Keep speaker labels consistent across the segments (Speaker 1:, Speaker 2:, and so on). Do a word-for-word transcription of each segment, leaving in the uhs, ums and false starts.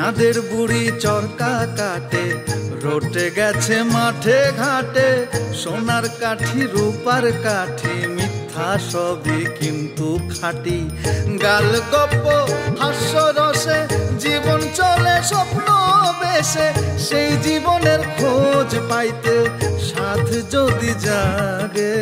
Speaker 1: চাঁদের বুড়ি চরকা কাটে রোটে গেছে মাঠে ঘাটে সোনার কাঠি রূপার কাঠি মিথ্যা সবই কিন্তু খাঁটি গাল গপ্প হাস্য রসে জীবন চলে স্বপ্ন বেশে সেই জীবনের খোঁজ পাইতে সাধ যদি জাগে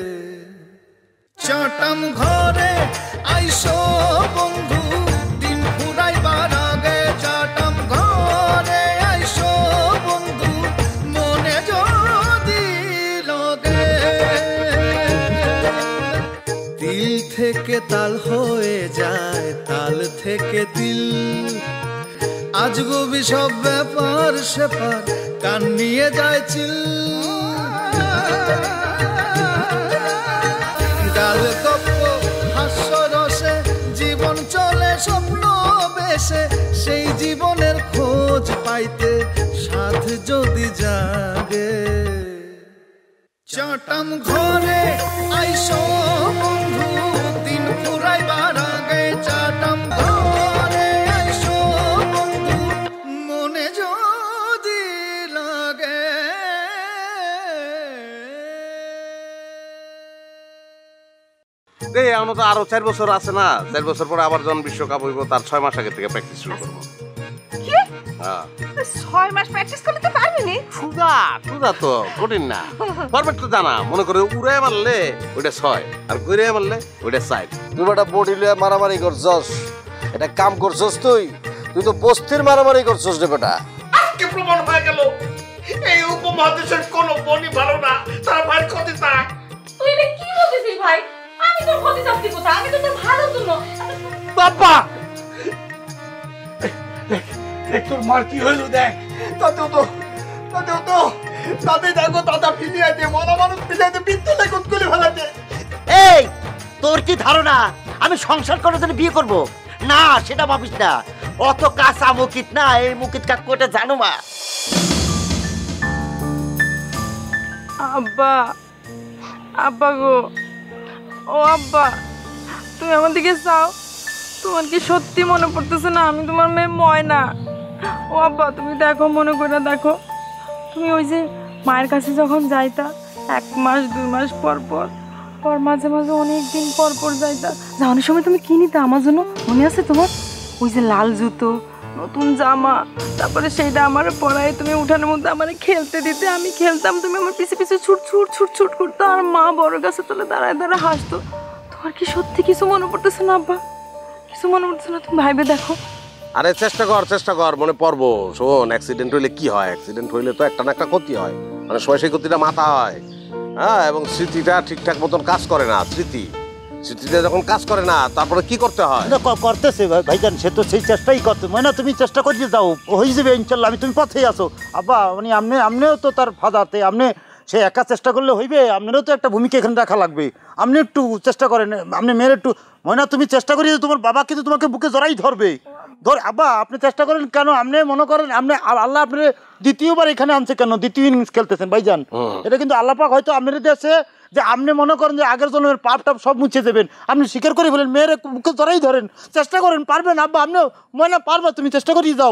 Speaker 1: চটাম ঘরে আইসো বন্ধু দিন ফুরাইবার আগে চটাম ঘরে আইসো বন্ধু মনে যদি লাগে তিল থেকে তাল হয়ে যায় তাল থেকে তিল আজগুবি সব ব্যাপার সেপার কান নিয়ে যায় চিল গাল গপ্প হাস্য রসে জীবন চলে স্বপ্ন বেশে সেই জীবনের খোঁজ পাইতে সাধ যদি জাগে চটাম ঘরে আইসো বন্ধু দিন ফুরাইবার আগে চটাম ঘরে আইসো বন্ধু মনে যদি লাগে
Speaker 2: এই আমরা তো আরো চার বছর আছে না চার বছর পরে আবার যখন বিশ্বকাপ হইব তার ছয় মাস আগে থেকে প্র্যাকটিস শুরু করবো
Speaker 3: কি হ্যাঁ ছয় মাস প্র্যাকটিস করলে তো পারবি নি
Speaker 2: সুদা সুদা তো কঠিন না পারফেক্ট তো জানা মনে করে উড়ে মারলে ওইটা ছয় আর ঘুরে মারলে ওইটা চার
Speaker 4: তুই বেটা বডি লিয়ে মারামারি করছস এটা কাম করছস তুই তুই তো বস্তির মারামারি করছস রে বেটা
Speaker 5: আজকে প্রমাণ হয়ে গেল এই উপমহাদেশের কোনো বনি ভালো না তার ভাই ক্ষতি চায়
Speaker 3: তুই এটা কি বলছিস ভাই আমি তোর ক্ষতি চাচ্ছি কোথা আমি তো তোর ভালো জন্য
Speaker 5: বাবা দেখ তোর মার কি হইল দেখ তাতেও তো তাতেও তো তাতে দেখো দাদা ফিরিয়ে দিয়ে মরা মানুষ ফিরিয়ে দিয়ে বিদ্যুৎ লেগুত করে ফেলাতে
Speaker 6: এই তোর কি ধারণা আমি সংসার করার জন্য বিয়ে করব না সেটা ভাবিস না অত কাঁচা মুকিত না এই মুকিত কাকুটা জানো মা
Speaker 7: আব্বা আব্বা গো ও আব্বা তুমি আমার দিকে চাও তোমার কি সত্যি মনে পড়তেছে না আমি তোমার মেয়ে ময়না ও আব্বা তুমি দেখো মনে করে দেখো তুমি ওই যে মায়ের কাছে যখন যাইতা এক মাস দুই মাস পর পর পর মাঝে মাঝে অনেক দিন পর পর যাইতা যাওয়ানোর সময় তুমি কি নিতে আমার জন্য মনে আছে তোমার ওই যে লাল জুতো নতুন জামা তারপরে সেইটা আমার পরায় তুমি উঠানের মধ্যে আমার খেলতে দিতে আমি খেলতাম তুমি আমার পিছে পিছে ছুট ছুট ছুট ছুট করতো আর মা বড় গাছে তোলে দাঁড়ায় দাঁড়ায় হাসতো তোমার কি সত্যি কিছু মনে পড়তেছে না আব্বা কিছু মনে পড়তেছে না তুমি ভাইবে দেখো
Speaker 2: আরে চেষ্টা কর চেষ্টা কর মনে পড়বো শোন অ্যাক্সিডেন্ট হইলে কি হয় অ্যাক্সিডেন্ট হইলে তো একটা না একটা ক্ষতি হয় মানে সময় সেই ক্ষতিটা মাথা হয় হ্যাঁ এবং স্মৃতিটা ঠিকঠাক মতন কাজ করে না স্মৃতি স্মৃতিটা যখন কাজ করে না তারপরে কি করতে হয়
Speaker 6: করতেছে ভাইজান সে তো সেই চেষ্টাই করতে মানে তুমি চেষ্টা করিয়ে যাও হয়ে যাবে ইনশাল্লাহ আমি তুমি পথেই আসো আব্বা মানে আপনি আপনিও তো তার ফাদাতে আপনি সে একা চেষ্টা করলে হইবে আপনারও তো একটা ভূমিকা এখানে রাখা লাগবে আপনি একটু চেষ্টা করেন আপনি মেয়ের একটু ময়না তুমি চেষ্টা করিয়ে তোমার বাবা কিন্তু তোমাকে বুকে জড়াই ধরবে ধর আব্বা আপনি চেষ্টা করেন কেন আপনি মনে করেন আপনি আল্লাহ আপনি দ্বিতীয়বার এখানে আনছে কেন দ্বিতীয় ইনিংস খেলতেছেন ভাইজান এটা কিন্তু আল্লাহ পাক হয়তো আপনার দেশে যে আপনি মনে করেন যে আগের জন্মের পাপ টাপ সব মুছে দেবেন আপনি স্বীকার করে বলেন মেয়ের বুকে জড়াই ধরেন চেষ্টা করেন পারবেন আব্বা আপনিও ময়না পারবা তুমি চেষ্টা করিয়ে যাও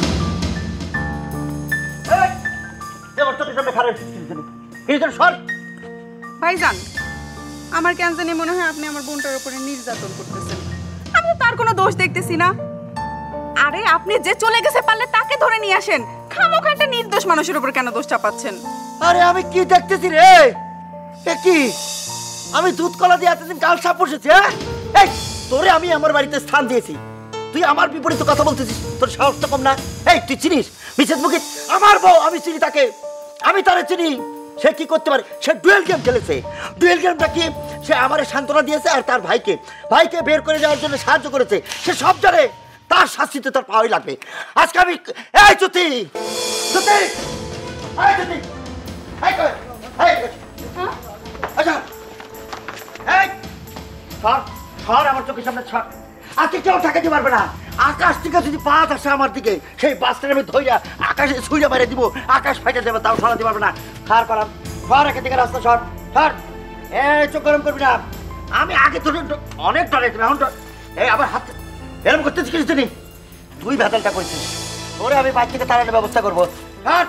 Speaker 3: ভাইজান আমার কেন জানি মনে হয় আপনি আমার বোনটার উপরে নির্যাতন করতেছেন আমি তো তার কোনো দোষ দেখতেছি না আরে আপনি যে চলে গেছে পারলে তাকে ধরে নিয়ে আসেন খামোখা একটা নির্দোষ মানুষের উপর কেন দোষ চাপাচ্ছেন
Speaker 6: আরে আমি কি দেখতেছি রে এ কি আমি দুধ কলা দিয়ে এতদিন কাল সাপ বসেছি হ্যাঁ এই তোরে আমি আমার বাড়িতে স্থান দিয়েছি তুই আমার বিপরীতে কথা বলতেছিস তোর সাহস তো কম না এই তুই চিনিস মিসেস মুকিত আমার বউ আমি চিনি তাকে আমি তারে চিনি সে কি করতে পারে সে ডুয়েল গেম খেলেছে ডুয়েল গেমটা কি সে আমারে সান্ত্বনা দিয়েছে আর তার ভাইকে ভাইকে বের করে যাওয়ার জন্য সাহায্য করেছে সে সব জানে তার শাস্তিতে তার পাওয়াই লাগবে আজকে আমি এই জ্যোতি জ্যোতি এই জ্যোতি এই কই এই আচ্ছা এই ছাড় ছাড় আমার চোখের সামনে ছাড় আজকে কেউ ঠেকাতে পারবে না আকাশ থেকে যদি পাত আসে আমার দিকে সেই বাসটা আমি ধইয়া আকাশে ছুঁড়ে মেরে দিব আকাশ ফাইটে দেবে তাও সরাতে পারবে না ছাড় পারাম সর এখান থেকে রাস্তা সর সর এই চোখ গরম করবি না আমি আগে তোর অনেক ডরে তুমি এখন এই আবার হাত এরকম করতেছিস কিছু নেই তুই ভেতালটা করছিস তোরে আমি বাড়ি থেকে তাড়ানোর ব্যবস্থা করবো। হাট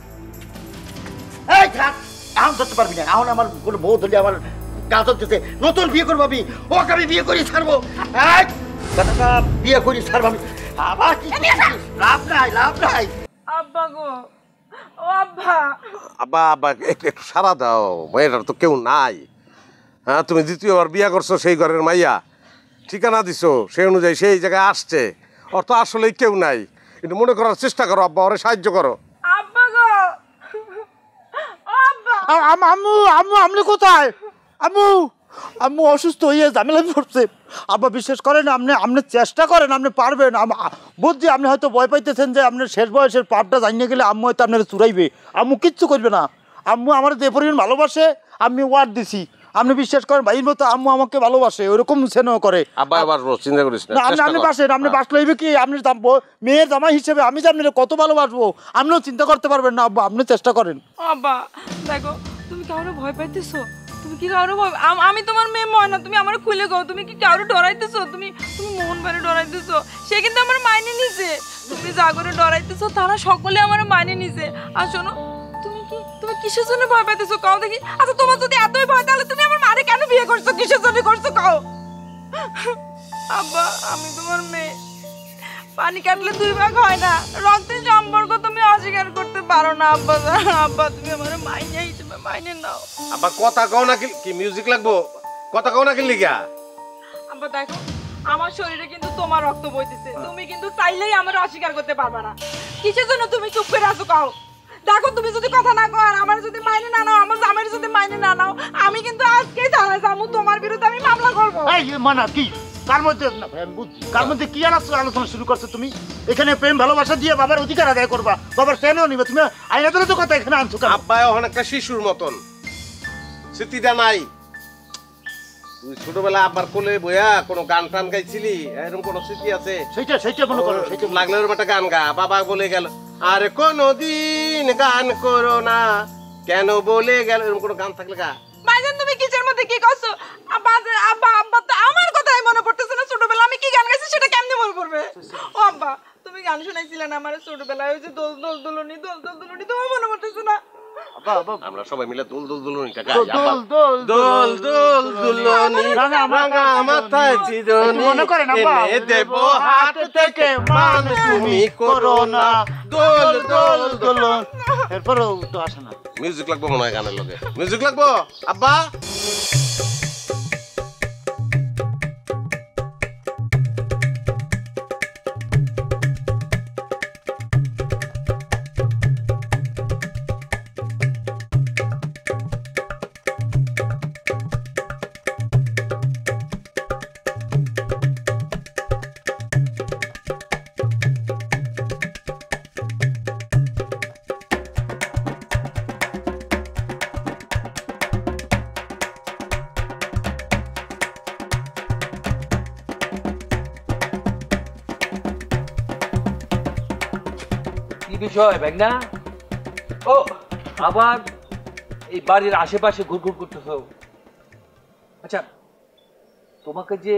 Speaker 6: এই থাক, এখন ধরতে পারবি না। এখন আমার কোনো বউ ধরলে আমার গাজর দিতে, নতুন বিয়ে করবো আমি, ওকে আমি বিয়ে করি ছাড়বো। এই কথাটা বিয়ে করি ছাড়বো আমি, আবার কি লাভ নাই, লাভ নাই।
Speaker 7: আব্বা গো, ও আব্বা।
Speaker 2: আব্বা আব্বা একটু একটু সারা দাও, মেয়েটার তো কেউ নাই। হ্যাঁ, তুমি দ্বিতীয়বার বিয়া করছো, সেই ঘরের মাইয়া, ঠিকানা দিছো সেই অনুযায়ী সেই জায়গায় আসছে, ওর তো আসলেই কেউ নাই। একটু মনে করার চেষ্টা করো আব্বা, ওরে সাহায্য করো।
Speaker 7: আব্বা গো, ও আব্বা।
Speaker 8: আম্মু আম্মু আপনি কোথায়? আম্মু আম্মু অসুস্থ হয়ে ঝামেলায় পড়ছে। আব্বা বিশ্বাস করেন, আপনি আপনি চেষ্টা করেন, আপনি পারবেন। বুঝছি আপনি হয়তো ভয় পাইতেছেন যে আপনার শেষ বয়সের পাপটা জানিয়ে গেলে আম্মু হয়তো আপনাকে চুরাইবে। আম্মু কিচ্ছু করবে না। আম্মু আমার যে পরিমাণ ভালোবাসে আমি ওয়ার্ড দিছি, আপনি বিশ্বাস করেন ভাইয়ের মতো আম্মু আমাকে ভালোবাসে, ওরকম স্নেহ করে।
Speaker 2: আব্বা আবার চিন্তা করিস না,
Speaker 8: আপনি আপনি বাসেন, আপনি বাসলে হইবে কি, আপনি মেয়ের জামাই হিসেবে আমি যে আপনার কত ভালোবাসবো আপনিও চিন্তা করতে পারবেন না। আব্বা আপনি চেষ্টা করেন।
Speaker 7: আব্বা দেখো, তুমি কাউরে ভয় পাইতেছো? তুমি কি কাউরে ভয়, আমি তোমার মেয়ে ময়না, তুমি আমার খুলে গো, তুমি কি কাউরে ডরাইতেছো? তুমি তুমি মোহন ভাইরে ডরাইতেছো, সে কিন্তু আমার মাইনে নিছে। তুমি যা করে ডরাইতেছো তারা সকলে আমার মাইনে নিছে। আর শোনো, তুমি কি তুমি কিসের জন্য ভয় পাইতেছো কাও দেখি? আচ্ছা তোমার যদি এতই ভয়, তাহলে তুমি আমার মারে কেন বিয়ে করছো? কিসের জন্য করছো কাও? আব্বা আমি তোমার মেয়ে, পানি কাটলে দুই ভাগ হয় না, রক্তের সম্পর্ক তুমি অস্বীকার করতে পারো না। আব্বা আব্বা তুমি আমার মাইনে হিসেবে মাইনে নাও।
Speaker 2: আব্বা কথা কও না, কি মিউজিক লাগবো? কথা কও না কি লিগা?
Speaker 7: আব্বা দেখো, আমার শরীরে কিন্তু তোমার রক্ত বইতেছে, তুমি কিন্তু চাইলেই আমার অস্বীকার করতে পারবে না। কিসের জন্য তুমি চুপ করে আছো কাও? দেখো তুমি যদি কথা না কও আর আমার যদি মাইনে না নাও, আমার জামাইয়ের যদি মাইনে না নাও, আমি কিন্তু আজকেই থানায় যাবো, তোমার বিরুদ্ধে আমি মামলা করবো।
Speaker 8: এই মানা কি কার মধ্যে কার মধ্যে কি আলোচনা শুরু করছো তুমি? এখানে প্রেম ভালোবাসা দিয়ে বাবার অধিকার আদায় করবা, বাবার কেনও নিবে তুমি? আইনা ধরে তো কথা এখানে আনছো কেন?
Speaker 2: আব্বা অনেকটা শিশুর মতন, স্মৃতিটা নাই। তুই ছোটবেলা আব্বার কোলে বইয়া কোনো গান টান গাইছিলি, এরকম কোনো স্মৃতি আছে?
Speaker 8: সেইটা সেইটা মনে করো, সেইটা
Speaker 2: লাগলে ওর একটা গান গা। বাবা বলে গেল আর কোনদিন গান করো না, কেন বলে গেল, এরকম কোনো গান থাকলে গা।
Speaker 7: ভাইজান তুমি কিসের মধ্যে কি করছো? আব্বা আব্বা আব্বা তো আমার কথাই মনে পড়তেছে না। ছোটবেলা আমি কি গান গাইছি সেটা কেমনে মনে পড়বে? ও আব্বা তুমি গান শোনাইছিলে না আমার ছোটবেলায়, ওই যে দোল দোল দুলনি দোল দোল দুলনি, তোমার মনে পড়তেছে না?
Speaker 2: আমরা সবাই মিলে দোল দোল দুলনিটা গাই। দোল দোল দোল দোল দুলনি রাঙা মাথায় চিরনি,
Speaker 8: মনে করেন আব্বা
Speaker 2: এনে দেব হাত থেকে মান তুমি করো না, দোল দোল দুলন।
Speaker 8: এরপরও তো আসে না।
Speaker 2: মিউজিক লাগবো মনে হয় গানের লগে, মিউজিক লাগবো আব্বা।
Speaker 9: বিষয় ব্যাগনা? ও আবার এই বাড়ির আশেপাশে ঘুরঘুর করতেছ। আচ্ছা তোমাকে যে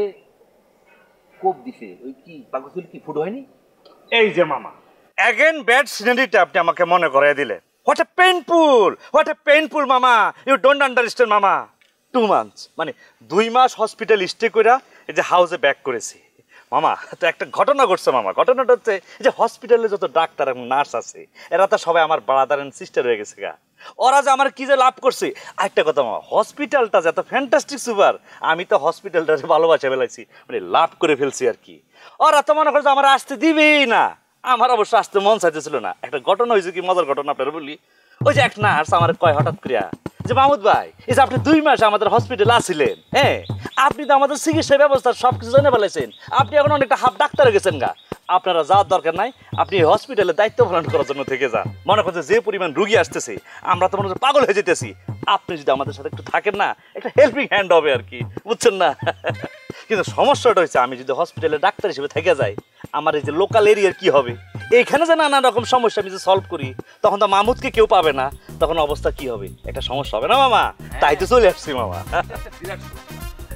Speaker 9: কোপ দিছে ওই কি পাগল কি ফুট হয়নি?
Speaker 8: এই যে মামা অ্যাগেন ব্যাড সিনারিটা আপনি আমাকে মনে করিয়ে দিলেন। What a painful, what a painful মামা, ইউ ডোন্ট আন্ডারস্ট্যান্ড মামা। টু মান্থস মানে দুই মাস হসপিটাল স্টে করে এই যে হাউসে ব্যাক করেছি মামা। তো একটা ঘটনা ঘটছে মামা, ঘটনাটা হচ্ছে যে হসপিটালে যত ডাক্তার এবং নার্স আছে এরা তো সবাই আমার ব্রাদার এন্ড সিস্টার হয়ে গেছে গা। ওরা যে আমার কি যে লাভ করছে। আরেকটা কথা মামা, হসপিটালটা যে এত ফ্যান্টাস্টিক সুপার, আমি তো হসপিটালটা ভালোবাসা ফেলাইছি, মানে লাভ করে ফেলছি আর কি। ওরা তো মনে করছে আমার আসতে দিবেই না, আমার অবশ্য আসতে মন চাইতেছিল না। একটা ঘটনা হয়েছে, কি মজার ঘটনা আপনারা বলি। ওই যে এক নার্স আমার কয় হঠাৎ করিয়া যে মাহমুদ ভাই এই যে আপনি দুই মাস আমাদের হসপিটালে আসছিলেন, হ্যাঁ আপনি তো আমাদের চিকিৎসা ব্যবস্থা সব কিছু জেনে ফেলেছেন, আপনি এখন অনেকটা হাফ ডাক্তার হয়ে গেছেন গা, আপনারা যাওয়ার দরকার নাই, আপনি এই হসপিটালে দায়িত্ব পালন করার জন্য থেকে যান। মনে করছে যে পরিমাণ রুগী আসতেছে আমরা তো মনে হচ্ছে পাগল হয়ে যেতেছি, আপনি যদি আমাদের সাথে একটু থাকেন না একটা হেল্পিং হ্যান্ড হবে আর কি, বুঝছেন না? কিন্তু সমস্যাটা হচ্ছে আমি যদি হসপিটালে ডাক্তার হিসেবে থেকে যাই, আমার এই যে লোকাল এরিয়ার কি হবে, এইখানে যে নানা রকম সমস্যা আমি যে সলভ করি, তখন তো মাহমুদকে কেউ পাবে না, তখন অবস্থা কি হবে, একটা সমস্যা হবে না মামা? তাই তো চলে আসছি মামা।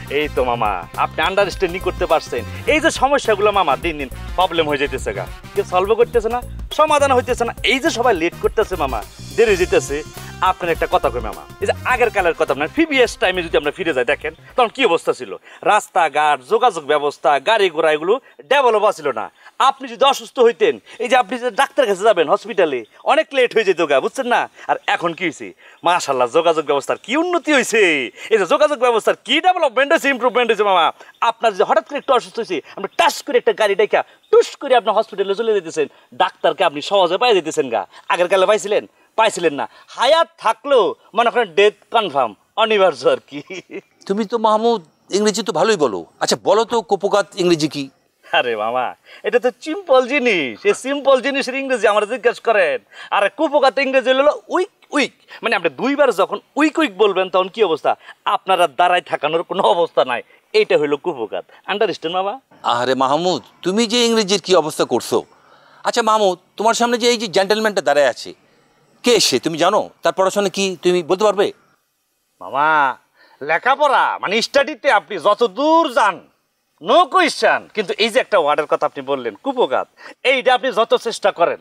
Speaker 8: এই তো মামা আপনি আন্ডারস্ট্যান্ডিং করতে পারছেন। এই যে সমস্যাগুলো মামা দিন দিন প্রবলেম হয়ে যেতেছে গা, কেউ সলভ করতেছে না, সমাধান হইতেছে না, এই যে সবাই লেট করতেছে মামা, দেরি যেতেছে। আপনার একটা কথা কই মামা, এই যে আগের কালের কথা, আপনার প্রিভিয়াস টাইমে যদি আমরা ফিরে যাই দেখেন তখন কি অবস্থা ছিল, রাস্তাঘাট, যোগাযোগ ব্যবস্থা, গাড়ি ঘোড়া এগুলো ডেভেলপ ছিল না। আপনি যদি অসুস্থ হইতেন, এই যে আপনি যে ডাক্তার কাছে যাবেন হসপিটালে, অনেক লেট হয়ে যেত গা, বুঝছেন না? আর এখন কি হয়েছে, মাশাআল্লাহ যোগাযোগ ব্যবস্থার কি উন্নতি হয়েছে, এই যে যোগাযোগ ব্যবস্থার কি ডেভেলপমেন্ট হয়েছে, ইমপ্রুভমেন্ট হয়েছে মামা। আপনার যে হঠাৎ করে একটু অসুস্থ হয়েছে, আপনি টাচ করে একটা গাড়ি দেখা টুস করে আপনি হসপিটালে চলে যেতেছেন, ডাক্তারকে আপনি সহজে পাই যেতেছেন গা। আগের কালে পাইছিলেন পাইছিলেন না, হায়াত থাকলেও মনে করেন ডেথ কনফার্ম, অনিবার্য আর কি।
Speaker 9: তুমি তো মাহমুদ ইংরেজি তো ভালোই বলো, আচ্ছা বলো তো কুপোকাত ইংরেজি কি?
Speaker 8: আরে মামা এটা তো সিম্পল জিনিস, এই সিম্পল জিনিসের ইংরেজি আমরা জিজ্ঞেস করেন। আর কুপোকাত ইংরেজি হলো উইক উইক, মানে আপনি দুইবার যখন উইক উইক বলবেন তখন কি অবস্থা, আপনারা দাঁড়ায় থাকানোর কোনো অবস্থা নাই, এইটা হইলো কুপোকাত। আন্ডারস্ট্যান্ড মামা?
Speaker 9: আরে মাহমুদ তুমি যে ইংরেজির কি অবস্থা করছো। আচ্ছা মাহমুদ, তোমার সামনে যে এই যে জেন্টেলম্যানটা দাঁড়ায় আছে, কে সে তুমি জানো? তার পড়াশোনা কি তুমি বলতে পারবে?
Speaker 8: মামা লেখাপড়া মানে স্টাডিতে আপনি যত দূর যান নো কোয়েশ্চেন, কিন্তু এই যে একটা ওয়ার্ডের কথা আপনি বললেন কুপোকাত, এইটা আপনি যত চেষ্টা করেন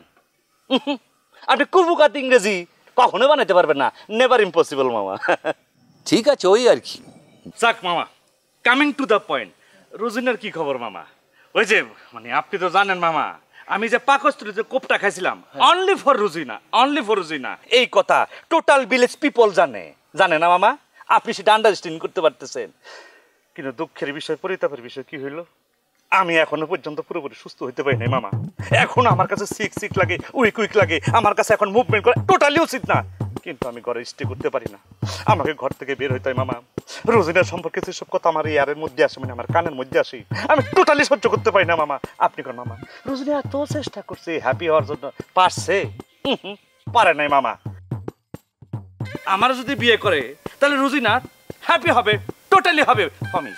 Speaker 8: আপনি কুপোকাত ইংরেজি কখনো বানাইতে পারবেন না, নেভার ইম্পসিবল মামা।
Speaker 9: ঠিক আছে ওই আর কি।
Speaker 8: যাক মামা, কামিং টু দ্য পয়েন্ট, রোজিনার কি খবর মামা? ওই যে মানে আপনি তো জানেন মামা, আমি যে পাকস্থলী যে কোপটা খাইছিলাম only for Rozina, only for Rozina, এই কথা টোটাল ভিলেজ পিপল জানে, জানে না মামা? আপনি সেটা আন্ডারস্ট্যান্ডিং করতে পারতেছেন, কিন্তু দুঃখের বিষয়, পরিতাপের বিষয় কি হইল, আমি এখনো পর্যন্ত পুরোপুরি সুস্থ হইতে পারি নাই মামা। এখন আমার কাছে সিক সিক লাগে, উইক উইক লাগে, আমার কাছে এখন মুভমেন্ট করা টোটালি উচিত না, কিন্তু আমি ঘরে স্টে করতে পারি না, আমাকে ঘর থেকে বের হইতে হয় মামা। রোজিনার সম্পর্কে যেসব কথা আমার এয়ারের মধ্যে আসে, মানে আমার কানের মধ্যে আসে, আমি টোটালি সহ্য করতে পারি না মামা। আপনি কোন মামা, রোজিনা এত চেষ্টা করছে হ্যাপি হওয়ার জন্য, পারছে? পারে নাই মামা। আমার যদি বিয়ে করে তাহলে রোজিনা হ্যাপি হবে, টোটালি হবে, প্রমিস।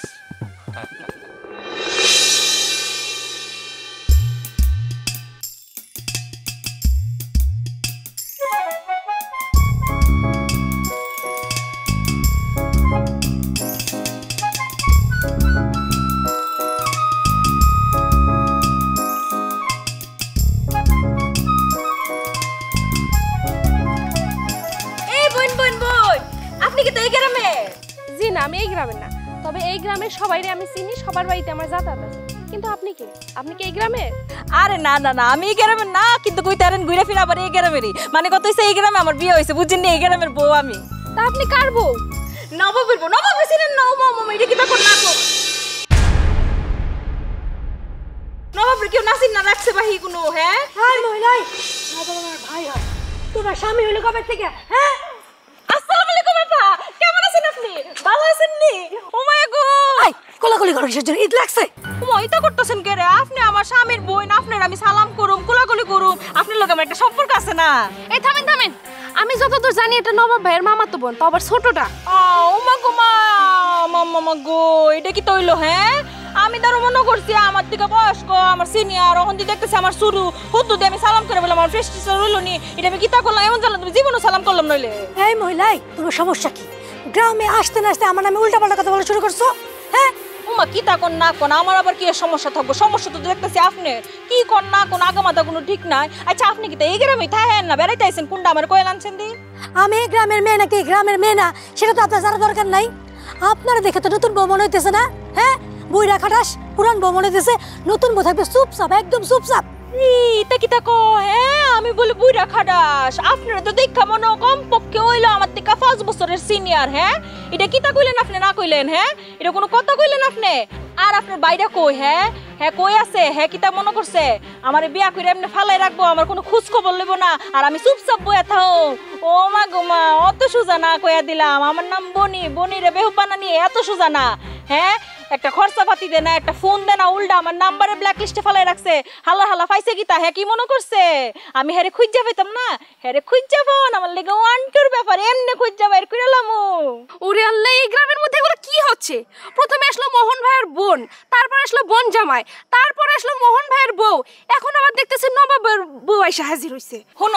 Speaker 10: আমি এই গ্রামের না, তবে এই গ্রামের সবাইরে আমি চিনি, সবার বাড়িতে আমার যাতায়াত আছে। কিন্তু আপনি কে? আপনি কি এই গ্রামের?
Speaker 7: আরে না না না, আমি এই গ্রামের না, কিন্তু কই তারেন ঘুরে ফিরে আবার এই গ্রামেরই, মানে কত হইছে এই গ্রামে আমার বিয়ে হইছে, বুঝছেন না? এই গ্রামের বউ আমি।
Speaker 10: তা আপনি কার বউ?
Speaker 7: নবাবের বউ। নবাব ছিলেন না? ও মামা এটা কি তখন না গো, নবাবের কেউ নাসিন না রাখছে বাহি কোনো? হ্যাঁ
Speaker 10: হাই মহিলাই, নবাব আমার ভাই হয়, তোমার স্বামী হইলো কবে থেকে? হ্যাঁ
Speaker 7: আসসালামু আলাইকুম আপা, কেমন আছেন আপনি? ভালো আছেন নি? ও মাই গো,
Speaker 10: আই কোলাকুলি করো কিসের জন্য? ঈদ লাগছে?
Speaker 7: ওমা এটা করতেছেন কে রে? আপনি আমার স্বামীর বোন, আপনার আমি সালাম করুম, কোলাকুলি করুম, আপনার লগে আমার একটা সম্পর্ক আছে না?
Speaker 10: এই থামেন থামেন, আমি যতদূর জানি এটা নবাব ভাইয়ের মামাতো বোন, তো আবার ছোটটা।
Speaker 7: ও মা গো মা, মাম্মা মা গো, এটা কি তইলো? হ্যাঁ আমি তার মনে করছি আমার থেকে বয়স্ক, আমার সিনিয়র, ওখান দিয়ে দেখতেছি আমার শুরু হুদ্দু দিয়ে আমি সালাম করে বললাম আমার ফেস টিচার রইল নি, এটা আমি কিতা করলাম? এমন জানলাম তুমি জীবনও সালাম করলাম নইলে।
Speaker 10: এই মহিলাই, তোমার সমস্যা কি? গ্রামে আসতে না আসতে আমার নামে উল্টা পাল্টা কথা বলা শুরু করছো? হ্যাঁ
Speaker 7: উমা কিতা কোন না কোন, আমার আবার কি সমস্যা থাকবো? সমস্যা তো দেখতেছি আপনার, কি কোন না কোন, আগামাতা কোনো ঠিক নাই। আচ্ছা আপনি কি এই গ্রামে থাকেন না বেড়াইতে আইছেন? কোনটা আমার কয়েল আনছেন দি?
Speaker 10: আমি গ্রামের মেয়ে নাকি গ্রামের মেয়ে না সেটা তো আপনার জানা দরকার নাই। আপনারা দেখে তো নতুন বউ মনে হইতেছে না? হ্যাঁ বুইরা খাটাস পুরান বউ মনে হইতেছে, নতুন বউ থাকবে চুপচাপ, একদম চুপচাপ।
Speaker 7: এটা কিতা কো? হ্যাঁ আমি বলি বুইরা খাটাস, আপনারা তো দেখা মনে কম পক্ষে হইলো আমার থেকে পাঁচ বছরের সিনিয়র। হ্যাঁ এটা কিতা কইলেন আপনি? না কইলেন? হ্যাঁ এটা কোনো কথা কইলেন আপনি? আর আপনার বাইরা কই? হ্যাঁ হ্যাঁ কই আছে? হ্যাঁ কিতা মনে করছে আমার বিয়া করে এমনি ফালাই রাখবো, আমার কোনো খোঁজ খবর লইব না, আর আমি চুপচাপ বইয়া থাও? ও মা গো মা, অত সোজা না কইয়া দিলাম, আমার নাম বনি, বনি রে বেহুপানা নিয়ে এত সোজা না। হ্যাঁ একটা খরচা পাতি দে না, একটা ফোন দে না, উল্টা আমার নাম্বারে ব্ল্যাক লিস্টে ফেলাই রাখছে। হালা হালা পাইছে কি তা? হ্যাঁ কি মনে করছে আমি হেরে খুঁজা পাইতাম না? হেরে খুঁজা পান আমার লেগে ওয়ান টুর ব্যাপার, এমনি খুঁজা বাইর কইরালাম।
Speaker 10: ওরে আল্লাহ, এই গ্রামের মধ্যে এগুলো কি হচ্ছে? প্রথমে আসলো মোহন ভাইয়ের বোন, তারপর আসলো বোন জামাই, তারপর আসলো মোহন ভাইয়ের বউ, এখন আবার দেখতেছি নবাবের বউ এসে হাজির হইছে।
Speaker 7: শোনো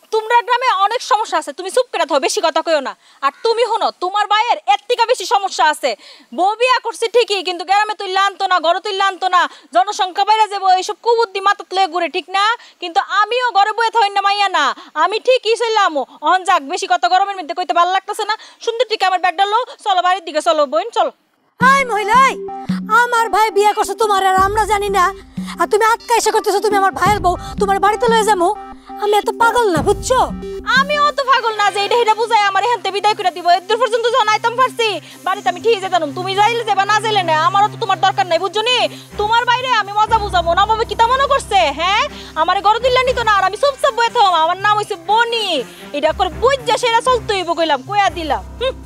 Speaker 11: তোমরা গ্রামে অনেক সমস্যা আছে, তুমি চুপ করে থাও, বেশি কথা কইও না। আর তুমি হনো, তোমার ভাইয়ের এর থেকে বেশি সমস্যা আছে। বউ বিয়া করছে ঠিকই, কিন্তু গ্রামে তুই লানতো না, ঘরে তুই লানতো না, জনসংখ্যা বাইরে যাবো, এইসব কুবুদ্ধি মাথাত লয়ে ঘুরে, ঠিক না? কিন্তু আমিও ঘরে বয়ে থাই না মাইয়া না, আমি ঠিকই ছিলাম। অহন যাক, বেশি কথা গরমের মধ্যে কইতে ভালো লাগতেছে না। সুন্দর ঠিক আমার ব্যাগটা লো, চলো বাড়ির দিকে চলো বোন, চলো।
Speaker 10: হাই মহিলাই, আমার ভাই বিয়ে করছে তোমার, আর আমরা জানি না, আর তুমি আটকা এসে করতেছো তুমি আমার ভাইয়ের বউ, তোমার বাড়িতে লয়ে যাবো। আমি এত পাগল না, বুঝছো?
Speaker 11: আমি অত পাগল না যে এটা এটা বুঝাই আমার এখানতে বিদায় করে দিব। এদূর পর্যন্ত যখন আইতাম পারছি, বাড়িতে আমি ঠিক যেতাম, তুমি যাইলে যাবা না যাইলে না, আমারও তো তোমার দরকার নাই, বুঝছো নি? তোমার বাইরে আমি মজা বুঝাবো না, ভাবে কিতা মনে করছে? হ্যাঁ, আমার গড় দিল্লা নিত না, আর আমি চুপচাপ বয়ে থাম। আমার নাম হইছে বনি, এটা করে বুঝা সেরা চলতে হইব, কইলাম, কইয়া দিলাম।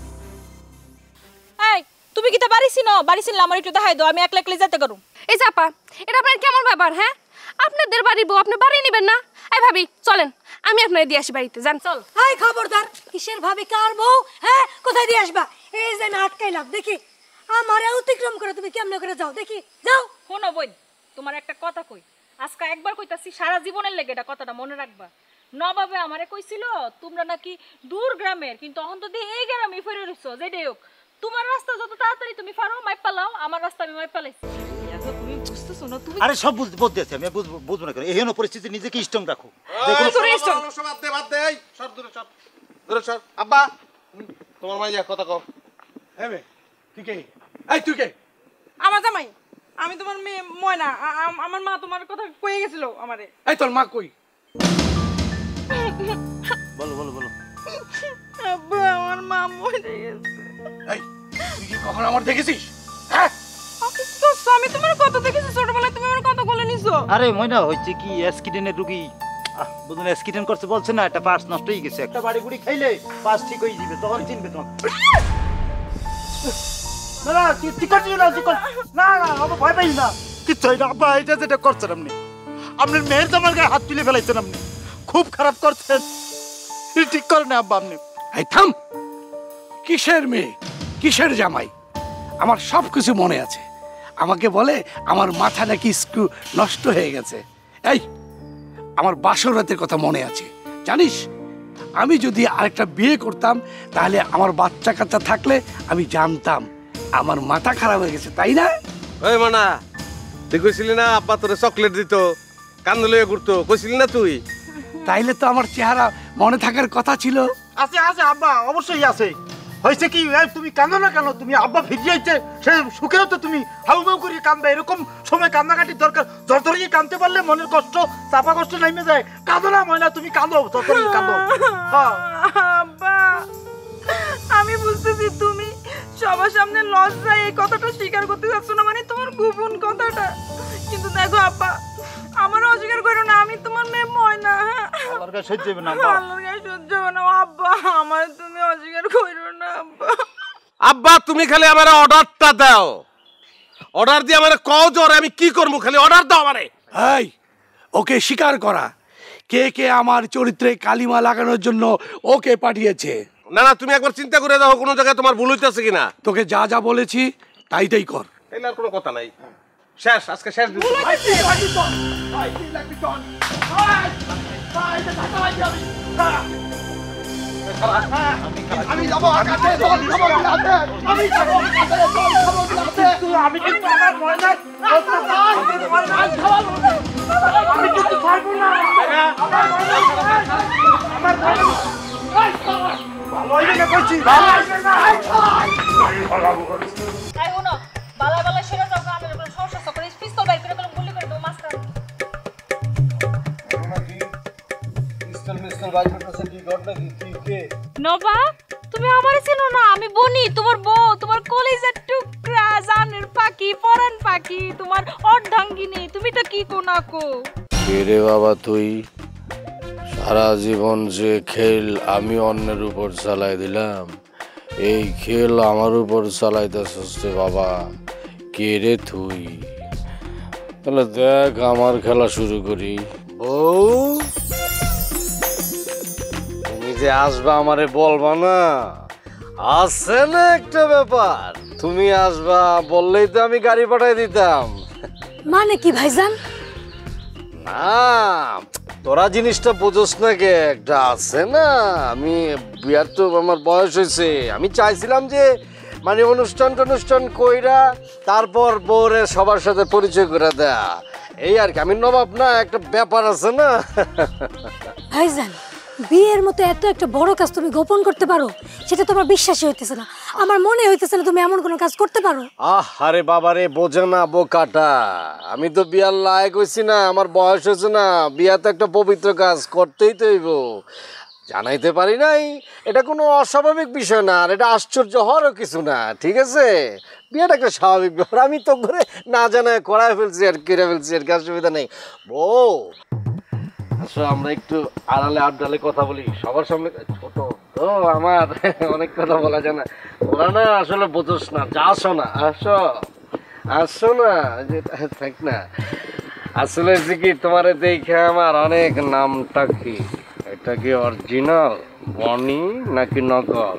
Speaker 11: এই তুমি কিতা বাড়ি চিনো? বাড়ি চিনলে আমার একটু দেখাই দাও, আমি একলা একলা যেতে করুম।
Speaker 12: এই চাপা, এটা আপনার কেমন ব্যাপার? হ্যাঁ, আপনাদের বাড়ি বউ, আপনি বাড়ি নেবেন না? এই ভাবি চলেন, আমি আপনার দিয়ে আসি বাড়িতে, যান। চল।
Speaker 10: হাই খবরদার, কিসের ভাবি কার বউ? হ্যাঁ, কোথায় দিয়ে আসবা? এই যে আমি আটকাইলাম, দেখি আমারে অতিক্রম করে তুমি কেমনে করে যাও, দেখি যাও।
Speaker 11: শোনো বোন, তোমার একটা কথা কই, আজকে একবার কইতাছি, সারা জীবনের লেগে এটা কথাটা মনে রাখবা। নবাবে আমারে কইছিল তোমরা নাকি দূর গ্রামের, কিন্তু এখন তো দিয়ে এই গ্রামে ফিরে রইছো। যেটাই হোক, তোমার রাস্তা যত তাড়াতাড়ি তুমি পারো মাইপ পালাও, আমার রাস্তা আমি মাইপ পালাইছি। তুমি বুঝতেছো না? তুমি
Speaker 6: আরে সব বুঝতে বুঝতে আমি বুঝবো বুঝবো না কেন? এই হেন পরিস্থিতি নিজেকে স্ট্রং রাখো।
Speaker 2: আব্বা তোমার মাইয়া কথা কও।
Speaker 5: হ্যাঁ তুই কে? এই তুই কে?
Speaker 7: আমার জামাই, আমি তোমার মেয়ে ময়না। আমার মা তোমার কথা কয়ে গেছিল আমারে।
Speaker 5: এই তোর মা কই?
Speaker 6: বলো বলো বলো।
Speaker 7: আব্বা, আমার মা মরে গেছে।
Speaker 5: এই তুই কি কখনো আমার দেখেছিস? হ্যাঁ,
Speaker 7: আমি তোমার কত দেখেছি ছোটবেলায়, তুমি আমার কত বলে নিছো।
Speaker 6: আরে ময়না, হচ্ছে কি অ্যাক্সিডেন্টের রুগী, বুঝুন অ্যাক্সিডেন্ট করতে বলছে না, একটা পার্স নষ্ট হয়ে গেছে, একটা বাড়ি গুড়ি খাইলে পার্স ঠিক হয়ে যাবে, তখন চিনবে তোমাকে। না না ঠিক করছি না, ঠিক না না, আবার ভয় পাইস না, কিচ্ছু হয় না। আব্বা, এটা যেটা করছেন আপনি, আপনার মেয়ের জামার গায়ে হাত তুলে ফেলাইছেন, আপনি খুব খারাপ করছেন, ঠিক করেন না আব্বা আপনি।
Speaker 5: এই থাম, কিসের মেয়ে, কিসের জামাই? আমার সব কিছু মনে আছে। আমাকে বলে আমার মাথা নাকি স্ক্রু নষ্ট হয়ে গেছে। এই আমার বাসর রাতের কথা মনে আছে, জানিস? আমি যদি আরেকটা বিয়ে করতাম, তাহলে আমার বাচ্চা কাচ্চা থাকলে আমি জানতাম আমার মাথা খারাপ হয়ে গেছে, তাই না?
Speaker 2: ওই মানা, তুই কইছিলি না আব্বা তোরে চকলেট দিত, কান্দে লইয়া ঘুরতো, কইছিলি না তুই?
Speaker 5: তাইলে তো আমার চেহারা মনে থাকার কথা ছিল।
Speaker 6: আছে আছে আব্বা, অবশ্যই আছে। হয়েছে কি, তুমি কাঁদো না কেন? তুমি আব্বা ফিরিয়ে আইছে, সে সুখেও তো তুমি হাউমাউ করে কান্দা। এরকম সময় কান্নাকাটির দরকার, জড়জড়িয়ে কাঁদতে পারলে মনের কষ্ট, চাপা কষ্ট নেমে যায়। কাঁদো না ময়না, তুমি কাঁদো, জড়জড়িয়ে কাঁদো।
Speaker 7: আব্বা, আমি বুঝতেছি তুমি সবার সামনে লজ্জায় এই কথাটা স্বীকার করতে যাচ্ছ না, মানে তোমার গোপন কথাটা। কিন্তু দেখো আব্বা, আমারও অস্বীকার করো না, আমি তোমার মেয়ে ময়না।
Speaker 6: আল্লাহর কাছে সহ্য হবে না,
Speaker 7: আল্লাহর কাছে সহ্য হবে না আব্বা, আমার তুমি অস্বীকার করো না আব্বা।
Speaker 2: আব্বা তুমি খালি আমার অর্ডারটা দাও, অর্ডার দিয়ে আমার কও জোরে আমি কি করবো, খালি অর্ডার দাও আমারে।
Speaker 5: এই ওকে স্বীকার করা, কে কে আমার চরিত্রে কালিমা লাগানোর জন্য ওকে পাঠিয়েছে।
Speaker 2: না না, তুমি একবার চিন্তা করে দেখো কোনো জায়গায় তোমার ভুল হইতেছে কিনা।
Speaker 5: তোকে যা যা বলেছি তাই তাই কর।
Speaker 2: তাইলে আর কোনো কথা নাই, শেষ, আজকে শেষ দিন।
Speaker 5: আমি যাবো আকাশে, জল খাবো বিলাতে, আমি যাবো আকাশে, জল খাবো বিলাতে। আমি কিন্তু আমার ময়না আমি কিন্তু ছাড়বো না, আমার ময়না আমার ভালো হইবে না কইছি, ভালো হইবে না।
Speaker 11: তাই হলো বালা বালা সেরা যাও, আমি বলে সমস্যা করে পিস্তল বাইর করে বললাম গুলি করে দাও মাস্টার।
Speaker 4: পিস্তল মিস্তল বাইর করতেছেন কি ঘটনা কি? কি কে?
Speaker 11: নবা, তুমি আমারে চেনো না? আমি বনি, তোমার বউ, তোমার কলিজার টুকরা, জানের পাখি, পরান পাখি, তোমার অর্ধাঙ্গিনী। তুমি তো কি কোনা কো?
Speaker 4: কে রে বাবা তুই? সারা জীবন যে খেল আমি অন্যের উপর চালাই দিলাম, এই খেল আমার উপর চালাইতেছিস রে বাবা। কে রে তুই? তাহলে দেখ আমার খেলা শুরু করি। বউ, তুমি যে আসবা আমারে বলবা না? আছে না একটা ব্যাপার, তুমি আসবা বললেই তো আমি গাড়ি পাঠাই দিতাম।
Speaker 10: মানে কি ভাইজান?
Speaker 4: না তোরা জিনিসটা বোঝস না কে, একটা আছে না, আমি বিয়ার তো আমার বয়স হয়েছে, আমি চাইছিলাম যে মানে অনুষ্ঠান টনুষ্ঠান কইরা তারপর বউরে সবার সাথে পরিচয় করে দেয়া, এই আর কি। আমি নবাব না, একটা ব্যাপার আছে না।
Speaker 10: ভাইজান, বিয়ের মতো এত একটা বড় কাজ তুমি গোপন করতে পারো, সেটা তোমার বিশ্বাসই হইতেছে না। আমার মনে হইতেছে না তুমি এমন কোনো কাজ করতে পারো।
Speaker 4: আহ আরে বাবারে, বোঝে না বোকাটা, আমি তো বিয়ার লায়ক হইছি না, আমার বয়স হয়েছে না। বিয়া তো একটা পবিত্র কাজ, করতেই তো হইব। জানাইতে পারি নাই, এটা কোনো অস্বাভাবিক বিষয় না, আর এটা আশ্চর্য হওয়ারও কিছু না, ঠিক আছে? বিয়েটা একটা স্বাভাবিক ব্যাপার, আমি তো করে না জানায় করায় ফেলছি আর কেড়ে ফেলছি, আর কাজ সুবিধা নেই। বউ আসো, আমরা একটু আড়ালে আড্ডালে কথা বলি, সবার সামনে। ছোট তো আমার, অনেক কথা বলা যায় না, ওরা না আসলে বোঝস না। যা আসো না, আসো আসো না, থাক না। আসলে যে কি, তোমার দেখে আমার অনেক নামটা কি, এটা কি অরিজিনাল বনি নাকি নকল?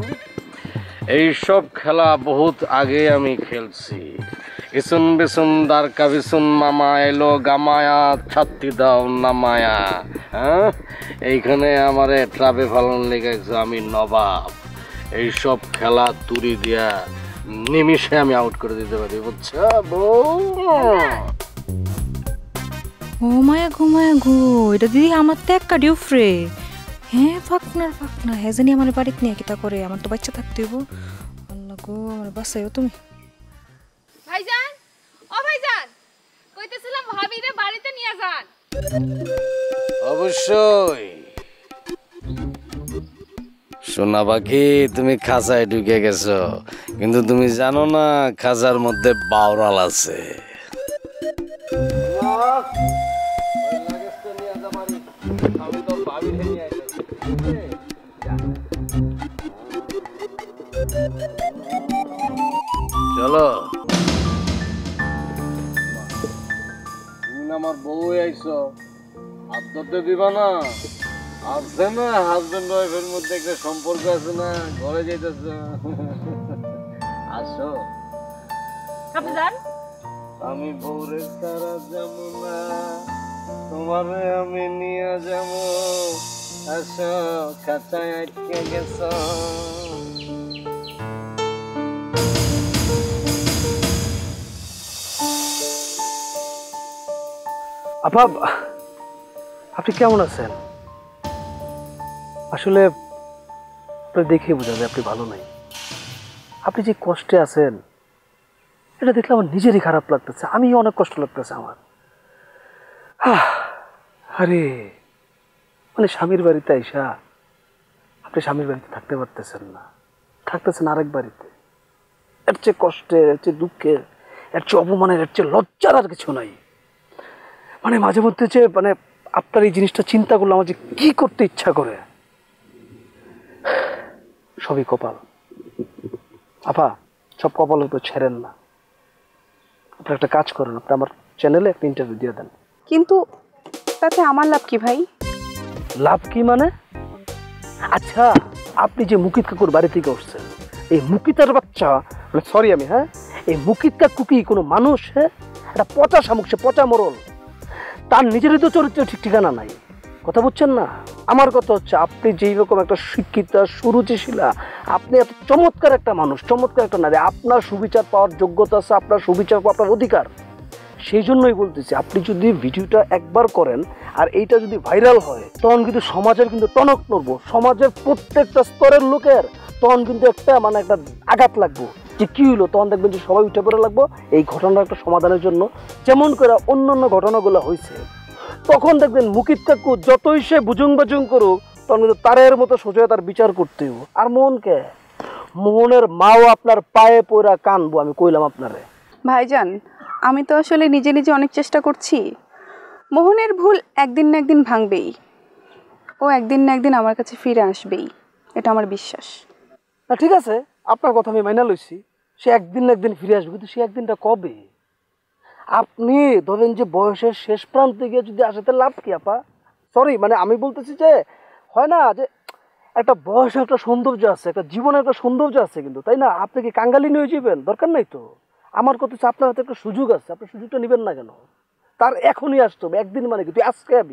Speaker 4: এইসব খেলা বহুত আগে আমি খেলছি। ইসুন বিসুন দারকা বিসুন মামা এলো গামায়া ছাত্তি দাও নামায়া। হ্যাঁ, এইখানে আমারে ট্রাবে ফালন লেগেছে, আমি নবাব। এইসব খেলা তুরি দিয়া নিমিষে আমি আউট করে দিতে পারি, বুঝছো বউ?
Speaker 7: ও মায়া ঘুমায়া গো, এটা দিদি আমার তো এক কাটিও ফ্রে। হ্যাঁ, ফাঁকনার ফাঁকনা, হ্যাঁ জানি আমার বাড়িতে নিয়ে কিতা করে, আমার তো বাচ্চা থাকতে হইব। আল্লাহ গো, আমার বাসায়ও তুমি।
Speaker 12: ভাইজান, ও ভাইজান, কইতেছিলাম ভাবিরে বাড়িতে নিয়ে যান।
Speaker 4: অবশ্যই। সোনা পাখি, তুমি খাঁচায় ঢুকে গেছো, কিন্তু তুমি জানো না খাঁচার মধ্যে বাউরাল আছে। চলো, তুমি আমার বউ আইছো, হাত ধরতে দিবা না? আছে না, হাজবেন্ড ওয়াইফের মধ্যে একটা সম্পর্ক আছে না, ঘরে যাইতেছ। আসো। আমি বউরে তারা যাবো না, তোমারে আমি নিয়ে যাবো। আসো, খাঁচায় আটকে গেছ।
Speaker 5: আপা, আপনি কেমন আছেন? আসলে দেখে বোঝা যায় আপনি ভালো নাই। আপনি যে কষ্টে আছেন এটা দেখলে আমার নিজেরই খারাপ লাগতেছে, আমি অনেক কষ্ট লাগতেছে আমার। আরে মানে স্বামীর বাড়িতে আইসা আপনি স্বামীর বাড়িতে থাকতে পারতেছেন না, থাকতেছেন আরেক বাড়িতে। এর চেয়ে কষ্টের, এর চেয়ে দুঃখের, এর চেয়ে অপমানের, এর চেয়ে লজ্জার আর কিছু নাই। মানে মাঝে মধ্যে যে মানে আপনার এই জিনিসটা চিন্তা করলে আমার যে কি করতে ইচ্ছা করে। সবই কপাল আপা, সব কপাল তো ছেড়েন না। আপনি একটা কাজ করেন, আপনি আমার চ্যানেলে একটা ইন্টারভিউ দিয়ে দেন।
Speaker 3: কিন্তু তাতে আমার লাভ কি ভাই?
Speaker 5: লাভ কি মানে? আচ্ছা, আপনি যে মুকিত কাকুর বাড়ি থেকে উঠছেন, এই মুকিতার বাচ্চা, সরি আমি, হ্যাঁ, এই মুকিত কাকু কি কোনো মানুষ? হ্যাঁ, একটা পচা শামুক, সে পচা মরল, তার নিজেরই তো চরিত্র ঠিক ঠিকানা নাই। কথা বুঝছেন না? আমার কথা হচ্ছে, আপনি যেই রকম একটা শিক্ষিত সুরুচিশীলা, আপনি এত চমৎকার একটা মানুষ, চমৎকার একটা নারী, আপনার সুবিচার পাওয়ার যোগ্যতা আছে, আপনার সুবিচার পাওয়ার আপনার অধিকার। সেই জন্যই বলতেছি, আপনি যদি ভিডিওটা একবার করেন আর এইটা যদি ভাইরাল হয়, তখন কিন্তু সমাজের কিন্তু টনক নড়বো, সমাজের প্রত্যেকটা স্তরের লোকের তখন কিন্তু একটা মানে একটা আঘাত লাগবো যে কি হইলো। তখন দেখবেন যে সবাই উঠে পড়ে লাগবো এই ঘটনার একটা সমাধানের জন্য, যেমন করে অন্য অন্য ঘটনাগুলো হয়েছে। তখন দেখবেন মুকিত কাকু যতই সে বুজুং বাজুং করুক, তখন কিন্তু তারের মতো সোজা তার বিচার করতে হইব। আর মোহনকে, মোহনের মাও আপনার পায়ে পড়া কানবো, আমি কইলাম আপনারে।
Speaker 3: ভাইজান, আমি তো আসলে নিজে নিজে অনেক চেষ্টা করছি। মোহনের ভুল একদিন না একদিন ভাঙবেই, ও একদিন না একদিন আমার কাছে ফিরে আসবেই, এটা আমার বিশ্বাস।
Speaker 5: না ঠিক আছে, আপনার কথা আমি মাইনা লইছি, সে একদিন না একদিন ফিরে আসবে, কিন্তু সে একদিনটা কবে? আপনি ধরেন যে বয়সের শেষ প্রান্তে গিয়ে যদি আসে, তাহলে লাভ কি আপা? সরি, মানে আমি বলতেছি যে হয় না যে একটা বয়সের একটা সৌন্দর্য আছে, একটা জীবনের একটা সৌন্দর্য আছে, কিন্তু তাই না? আপনি কি কাঙ্গালি নিয়ে যাবেন? দরকার নাই তো। আমার কথা হচ্ছে, আপনার হাতে একটা সুযোগ আছে, আপনি সুযোগটা নেবেন না কেন? তার এখনই আসতে হবে, একদিন মানে কি তুই আজকে আবি,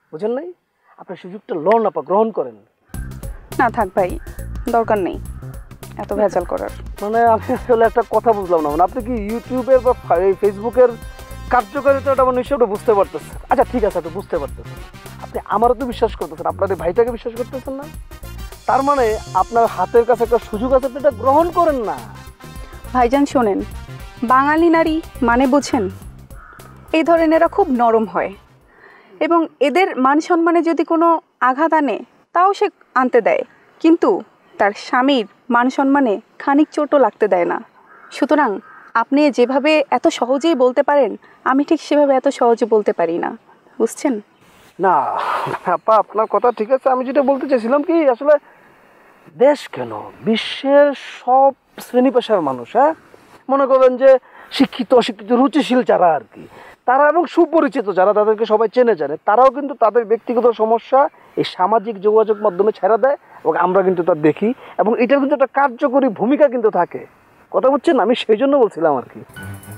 Speaker 5: বুঝেন নাই? আপনার সুযোগটা লন আপা, গ্রহণ করেন।
Speaker 3: না থাক ভাই, দরকার নেই এত ভেজাল করার।
Speaker 5: মানে আমি আসলে একটা কথা বুঝলাম না, মানে আপনি কি ইউটিউবের বা ফেসবুকের কার্যকারিতাটা মানে নিশ্চয়ই বুঝতে পারতেছেন। আচ্ছা ঠিক আছে, আপনি বুঝতে পারতেছেন, আপনি আমারও তো বিশ্বাস করতেছেন, আপনার এই ভাইটাকে বিশ্বাস করতেছেন না। তার মানে আপনার হাতের কাছে একটা সুযোগ আছে, আপনি এটা গ্রহণ করেন না।
Speaker 3: ভাইজান শোনেন, বাঙালি নারী মানে বুঝেন, এই ধরনেরা খুব নরম হয় এবং এদের মান সম্মানে যদি কোনো আঘাত আনে তাও সে আনতে দেয়, কিন্তু তার স্বামীর মান সম্মানে খানিক চোটও লাগতে দেয় না। সুতরাং আপনি যেভাবে এত সহজেই বলতে পারেন, আমি ঠিক সেভাবে এত সহজে বলতে পারি না, বুঝছেন?
Speaker 5: না আপা, আপনার কথা ঠিক আছে। আমি যেটা বলতে চাইছিলাম কি, আসলে দেশ কেন, বিশ্বের সব শ্রেণী পেশার মানুষ, হ্যাঁ মনে করেন যে শিক্ষিত অশিক্ষিত রুচিশীল যারা আর কি, তারা এবং সুপরিচিত যারা, তাদেরকে সবাই চেনে জানে, তারাও কিন্তু তাদের ব্যক্তিগত সমস্যা এই সামাজিক যোগাযোগ মাধ্যমে ছেড়ে দেয় এবং আমরা কিন্তু তা দেখি, এবং এটার কিন্তু একটা কার্যকরী ভূমিকা কিন্তু থাকে। কথা বুঝছেন? আমি সেই জন্য বলছিলাম আর কি।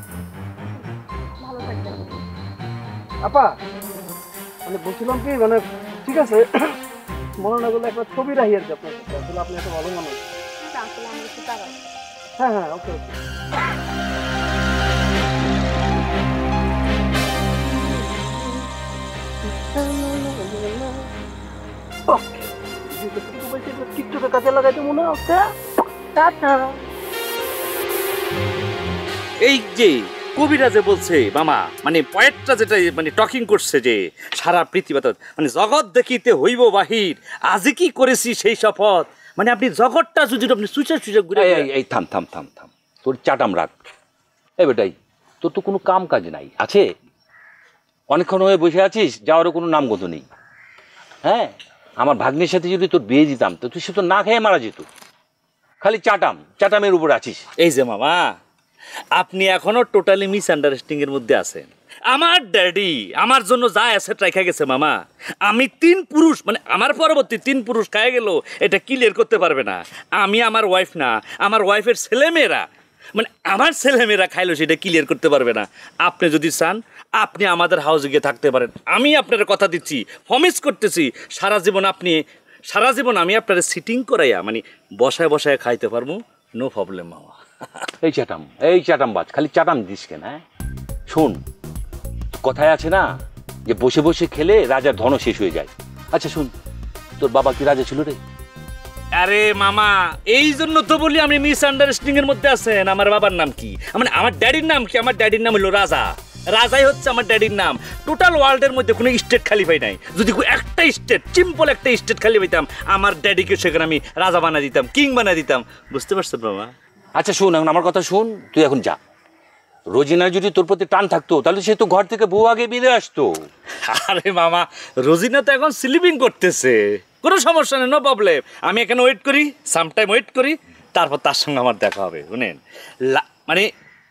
Speaker 5: আপা মানে বলছিলাম কি, মানে ঠিক আছে মনে না করলে একটা ছবি রাখি আর কি আপনার সাথে। আসলে আপনি এত ভালো মানুষ। হ্যাঁ হ্যাঁ ওকে ওকে। টিকটকে কাজে লাগাইতে মনে হচ্ছে।
Speaker 8: এই যে কবিরা যে বলছে মামা, মানে পয়েন্টটা যেটা মানে টকিং করছে যে সারা পৃথিবী মানে জগৎ দেখিতে হইব বাহির, আজই কি করেছি সেই শপথ, মানে আপনি জগৎটা যদি আপনি সুচে সুচে ঘুরে।
Speaker 9: এই থাম থাম থাম থাম, তোর চাটাম রাখ। এই বেটাই, তোর তো কোনো কাম কাজ নাই আছে, অনেকক্ষণ হয়ে বসে আছিস, যাওয়ারও কোনো নামগত নেই। হ্যাঁ, আমার ভাগ্নের সাথে যদি তোর বিয়ে দিতাম তো তুই সে তো না খেয়ে মারা যেত, খালি চাটাম চাটামের উপর আছিস।
Speaker 8: এই যে মামা, আপনি এখনো টোটালি মিস আন্ডারস্ট্যান্ডিং এর মধ্যে আছেন। আমার ড্যাডি আমার জন্য যা অ্যাসেট রেখে গেছে মামা, আমি তিন পুরুষ মানে আমার পরবর্তী তিন পুরুষ খায় গেল এটা ক্লিয়ার করতে পারবে না। আমি আমার ওয়াইফ না, আমার ওয়াইফের ছেলেমেয়েরা মানে আমার ছেলেমেয়েরা খাইলো সেটা ক্লিয়ার করতে পারবে না। আপনি যদি চান আপনি আমাদের হাউসে গিয়ে থাকতে পারেন, আমি আপনার কথা দিচ্ছি, প্রমিস করতেছি, সারা জীবন আপনি সারা জীবন আমি আপনার সিটিং করাইয়া মানে বসায় বসায় খাইতে পারবো, নো প্রবলেম মামা।
Speaker 9: এই চাটাম এই চাটাম বাজ, খালি চাটাম দিস কেন? হ্যাঁ শোন, কথায় আছে না যে বসে বসে খেলে রাজার ধন শেষ হয়ে যায়। আচ্ছা শুন, তোর বাবা কি রাজা ছিল রে?
Speaker 8: আরে মামা, এই জন্য তো বলি আমি মিস আন্ডারস্ট্যান্ডিং এর মধ্যে আছেন। আমার বাবার নাম কি, মানে আমার ড্যাডির নাম কি? আমার ড্যাডির নাম হলো রাজা। রাজাই হচ্ছে আমার ড্যাডির নাম। টোটাল ওয়ার্ল্ডের মধ্যে কোনো স্টেট খালি পাই নাই। যদি একটা স্টেট, সিম্পল একটা স্টেট খালি পাইতাম, আমার ড্যাডিকে সেখানে আমি রাজা বানা দিতাম, কিং বানা দিতাম। বুঝতে পারছেন মামা?
Speaker 9: আচ্ছা শোন, এখন আমার কথা শোন, তুই এখন যা। রোজিনার যদি তোর প্রতি টান থাকতো তাহলে সে তো ঘর থেকে বউ আগে বেরিয়ে আসতো।
Speaker 8: আরে মামা, রোজিনা তো এখন স্লিপিং করতেছে, কোনো সমস্যা নেই, নো প্রবলেম। আমি এখানে ওয়েট করি, সামটাইম ওয়েট করি, তারপর তার সঙ্গে আমার দেখা হবে। শুনেন মানে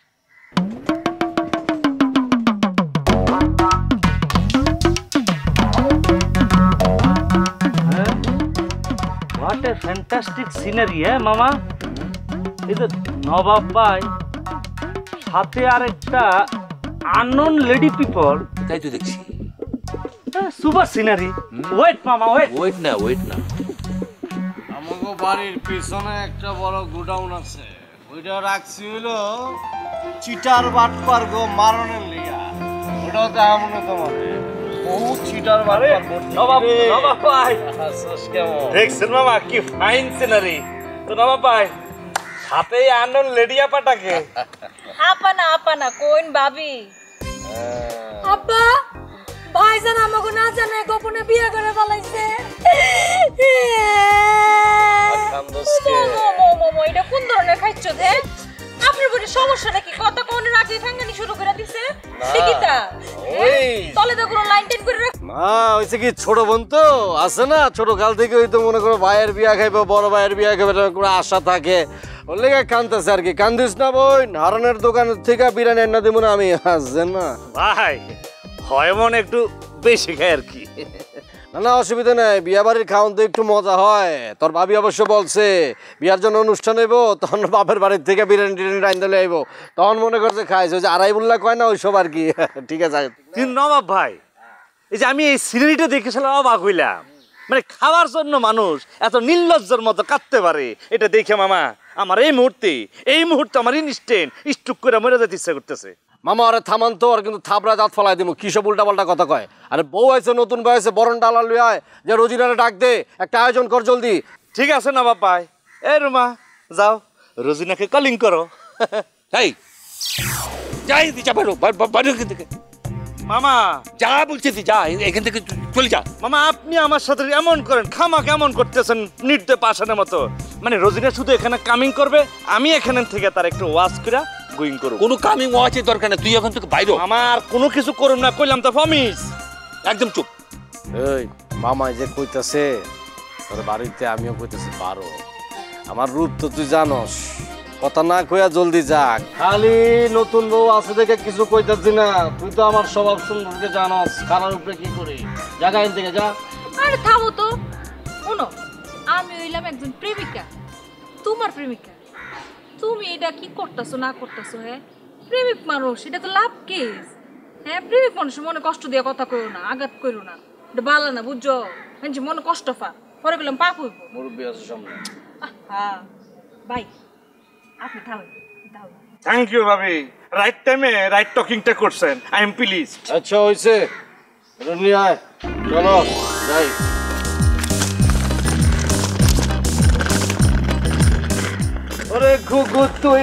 Speaker 8: হোয়াট এ ফ্যান্টাস্টিক সিনারি। হ্যাঁ মামা, এই যে নবাব ভাই সাথে আর একটা আননোন লেডি পিপল,
Speaker 9: তাই তো দেখছি।
Speaker 8: Super scenery. ওয়েট মামা, ওয়েট
Speaker 9: ওয়েট না ওয়েট না
Speaker 4: আমাকে বাড়ির পিছনে একটা বড় গোডাউন আছে, ওইটা রাখছি হইলো চিটার বাটপার গো মারনের লিগা। ওটাও তো আমনে তোমাদের বহুত চিটার বাটপার ভর্তি।
Speaker 8: নবাব নবাব ভাই
Speaker 4: আসস কেমন
Speaker 8: দেখছেন মামা, কি ফাইন সিনারি। তো নবাব ভাই সাথে আননোন লেডি আপাটাকে।
Speaker 11: আপা না আপা না, কোন ভাবি?
Speaker 10: আব্বা, ভাইজান আমাকে না জানে গোপনে বিয়ে করে ফেলাইছে।
Speaker 11: এটা কোন ধরনের খাইছ রে? আপনার বড় সমস্যাটা কি? কত কোন রাতে ঠাঙ্গানি শুরু করে দিছে দেখিতা। ওই তলে তো কোনো লাইন টেন করে রাখ
Speaker 4: না, হইছে কি ছোট বোন তো আছে না, ছোট কাল থেকে ওই তো মনে করো ভাইয়ের বিয়া খাইবো, বড় ভাইয়ের বিয়া খাইবো, কোনো আশা থাকে, ওর লেগে কান্দতেছে আর কি। কান্দিস না বোন, হারানের দোকান থেকে বিরিয়ানি এনে দিব না আমি, আসছেন না
Speaker 8: ভাই? হয় মনে একটু বেশি খায় আর কি।
Speaker 4: না না অসুবিধা নাই, বিয়া বাড়ির খাওয়ান তো একটু মজা হয়। তোর ভাবি অবশ্য বলছে বিয়ার জন্য অনুষ্ঠান হইব, তখন বাপের বাড়ির থেকে বিরিয়ানি টিরিয়ানি রাইন দিলে আইব, তখন মনে করছে খাইছে, ওই যে আড়াই বললা কয় না ওইসব আর কি। ঠিক আছে।
Speaker 8: কিন্তু নবাব ভাই এই যে আমি এই সিনারিটা দেখে সালা অবাক হইলাম, মানে খাওয়ার জন্য মানুষ এত নির্লজ্জের মতো কাঁদতে পারে এটা দেখে মামা আমার এই মুহূর্তে এই মুহূর্তে আমার ইনস্ট্যান্ট স্ট্রোক করে মরে যেতে ইচ্ছা করতেছে।
Speaker 4: মামা আরে থামান তো, আর কিন্তু থাবড়া দাঁত ফলাই দিব, কি সব উল্টা পাল্টা কথা কয়। আরে বউ আছে নতুন বয়সে, বরণ ডালা লুয়ায় যে রোজিনারে ডাক দে, একটা আয়োজন কর জলদি।
Speaker 8: ঠিক আছে না বাপাই, এ রুমা যাও রোজিনাকে কলিং করো।
Speaker 9: এই যাই যা, বাইরো বাইরো এখান থেকে।
Speaker 8: মামা
Speaker 9: যা বলছি যা, এখান থেকে চলে যা।
Speaker 8: মামা আপনি আমার সাথে এমন করেন, খামা কেমন করতেছেন নির্দয় পাশানের মতো। মানে রোজিনা শুধু এখানে কামিং করবে, আমি এখানে থেকে তার একটু ওয়াশ করে গোয়িং করব।
Speaker 9: কোনো কামিং ওয়াচের দরকার নেই, তুই এখন থেকে বাইরো।
Speaker 8: আমার কোনো কিছু করুন না, কইলাম তো প্রমিস।
Speaker 9: একদম চুপ।
Speaker 4: এই মামাই যে কইতাছে তোর বাড়িতে আমিও কইতেছি পারো, আমার রূপ তো তুই জানস, কথা না কইয়া জলদি যা। খালি নতুন বউ আছে দেখে কিছু কইতাছি না, তুই তো আমার স্বভাব সুন্দরকে জানস, কানার উপরে কি করি। জায়গা এন থেকে যা।
Speaker 11: আরে থামো তো, শোনো আমি হইলাম একজন প্রেমিকা, তোমার প্রেমিকা। তুমি এটা কি করতেছো না করতেছো? হ্যাঁ প্রেমিক মানুষ, এটা তো লাভ কেস। হ্যাঁ প্রেমিক মানুষের মনে কষ্ট দিয়ে কথা কইও না, আঘাত করো না, এটা ভালো না বুঝছো। মানে মনে কষ্ট পা পরে গেলাম পাপ হইব।
Speaker 4: মুরব্বী আছে সামনে।
Speaker 11: হ্যাঁ ভাই আপনি থামেন।
Speaker 8: থ্যাংক ইউ ভাবি, রাইট টাইমে রাইট টকিংটা করছেন, আই এম প্লিজড।
Speaker 4: আচ্ছা হইছে, রনি আয়, চলো যাই। ওরে গুগু তুই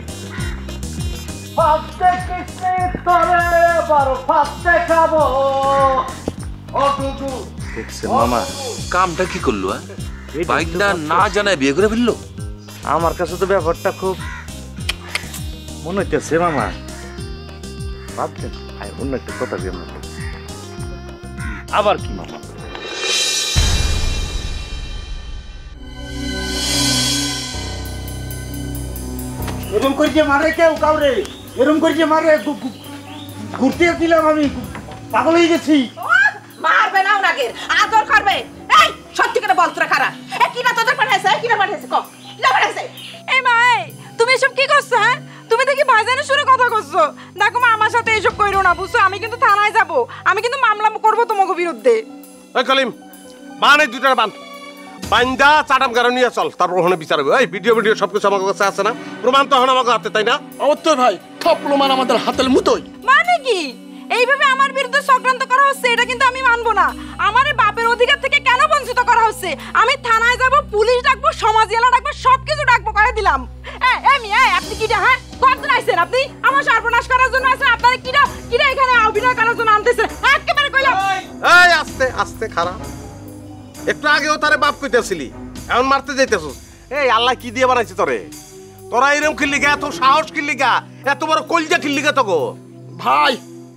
Speaker 4: ফাঁসতে কিসে তোরে বার ফাঁসতে খাবো। ও গুগু
Speaker 9: দেখছেন মামা কামটা কি করলো? বাইক না না জানায় বিয়ে করে ফেললো।
Speaker 8: আমার কাছে তো ব্যাপারটা খুব মনে হইতেছে মামা, ভাবছেন অন্য একটা কথা দিয়ে আবার কি মামা?
Speaker 6: এরকম করে যে মারে কেউ কাউরে, এরকম করে যে মারে ঘুরতে দিলাম আমি, পাগল হয়ে গেছি।
Speaker 3: মারবে না ওনাকে, আদর করবে। এই সত্যি করে বল তোরা খারাপ, এ কি না তোদের পাঠাইছে, কি না পাঠাইছে কো, কি না পাঠাইছে?
Speaker 7: এই মা, এই তুমি এসব কি করছো? হ্যাঁ তুমি দেখি ভাইজানের সুরে কথা করছো। দেখো মা আমার সাথে এইসব কইরো না বুঝছো, আমি কিন্তু থানায় যাব, আমি কিন্তু মামলা করব তোমাকে বিরুদ্ধে।
Speaker 2: ওই কলিম বান, এই দুটার বান বান্দা চাটাম গাড়ি নিয়ে চল, তারপর ওখানে বিচার হবে। এই ভিডিও ভিডিও সবকিছু আমার কাছে আছে না, প্রমাণ তো এখন আমার হাতে, তাই না?
Speaker 5: অবশ্যই ভাই, সব প্রমাণ আমাদের হাতের মুঠোয়।
Speaker 7: মানে কি এইভাবে আমার বিরুদ্ধে চক্রান্ত করা হচ্ছে, এটা কিন্তু আমি মানবো না। আমার বাপের অধিকার থেকে কেন বঞ্চিত করা হচ্ছে? আমি থানায় যাব, পুলিশ ডাকবো, সমাজ এলা ডাকবো, সবকিছু ডাকবো, করে দিলাম। এই এমি এই আপনি কিটা, হ্যাঁ কতজন আইছেন আপনি? আমার সর্বনাশ করার জন্য আছেন? আপনারা কিটা কিটা এখানে অভিনয় করার জন্য আনতেছেন? একেবারে কইলাম।
Speaker 2: এই আস্তে আস্তে খারাপ, একটু আগেও তারে বাপ কইতেছিলি, এখন মারতে যাইতেছিস। এই আল্লাহ কি দিয়ে বানাইছে তোরে? তোরা এরকম খিল্লিগা, এত সাহস খিল্লিগা, এত বড় কলজা খিল্লিগা তো গো
Speaker 5: ভাই।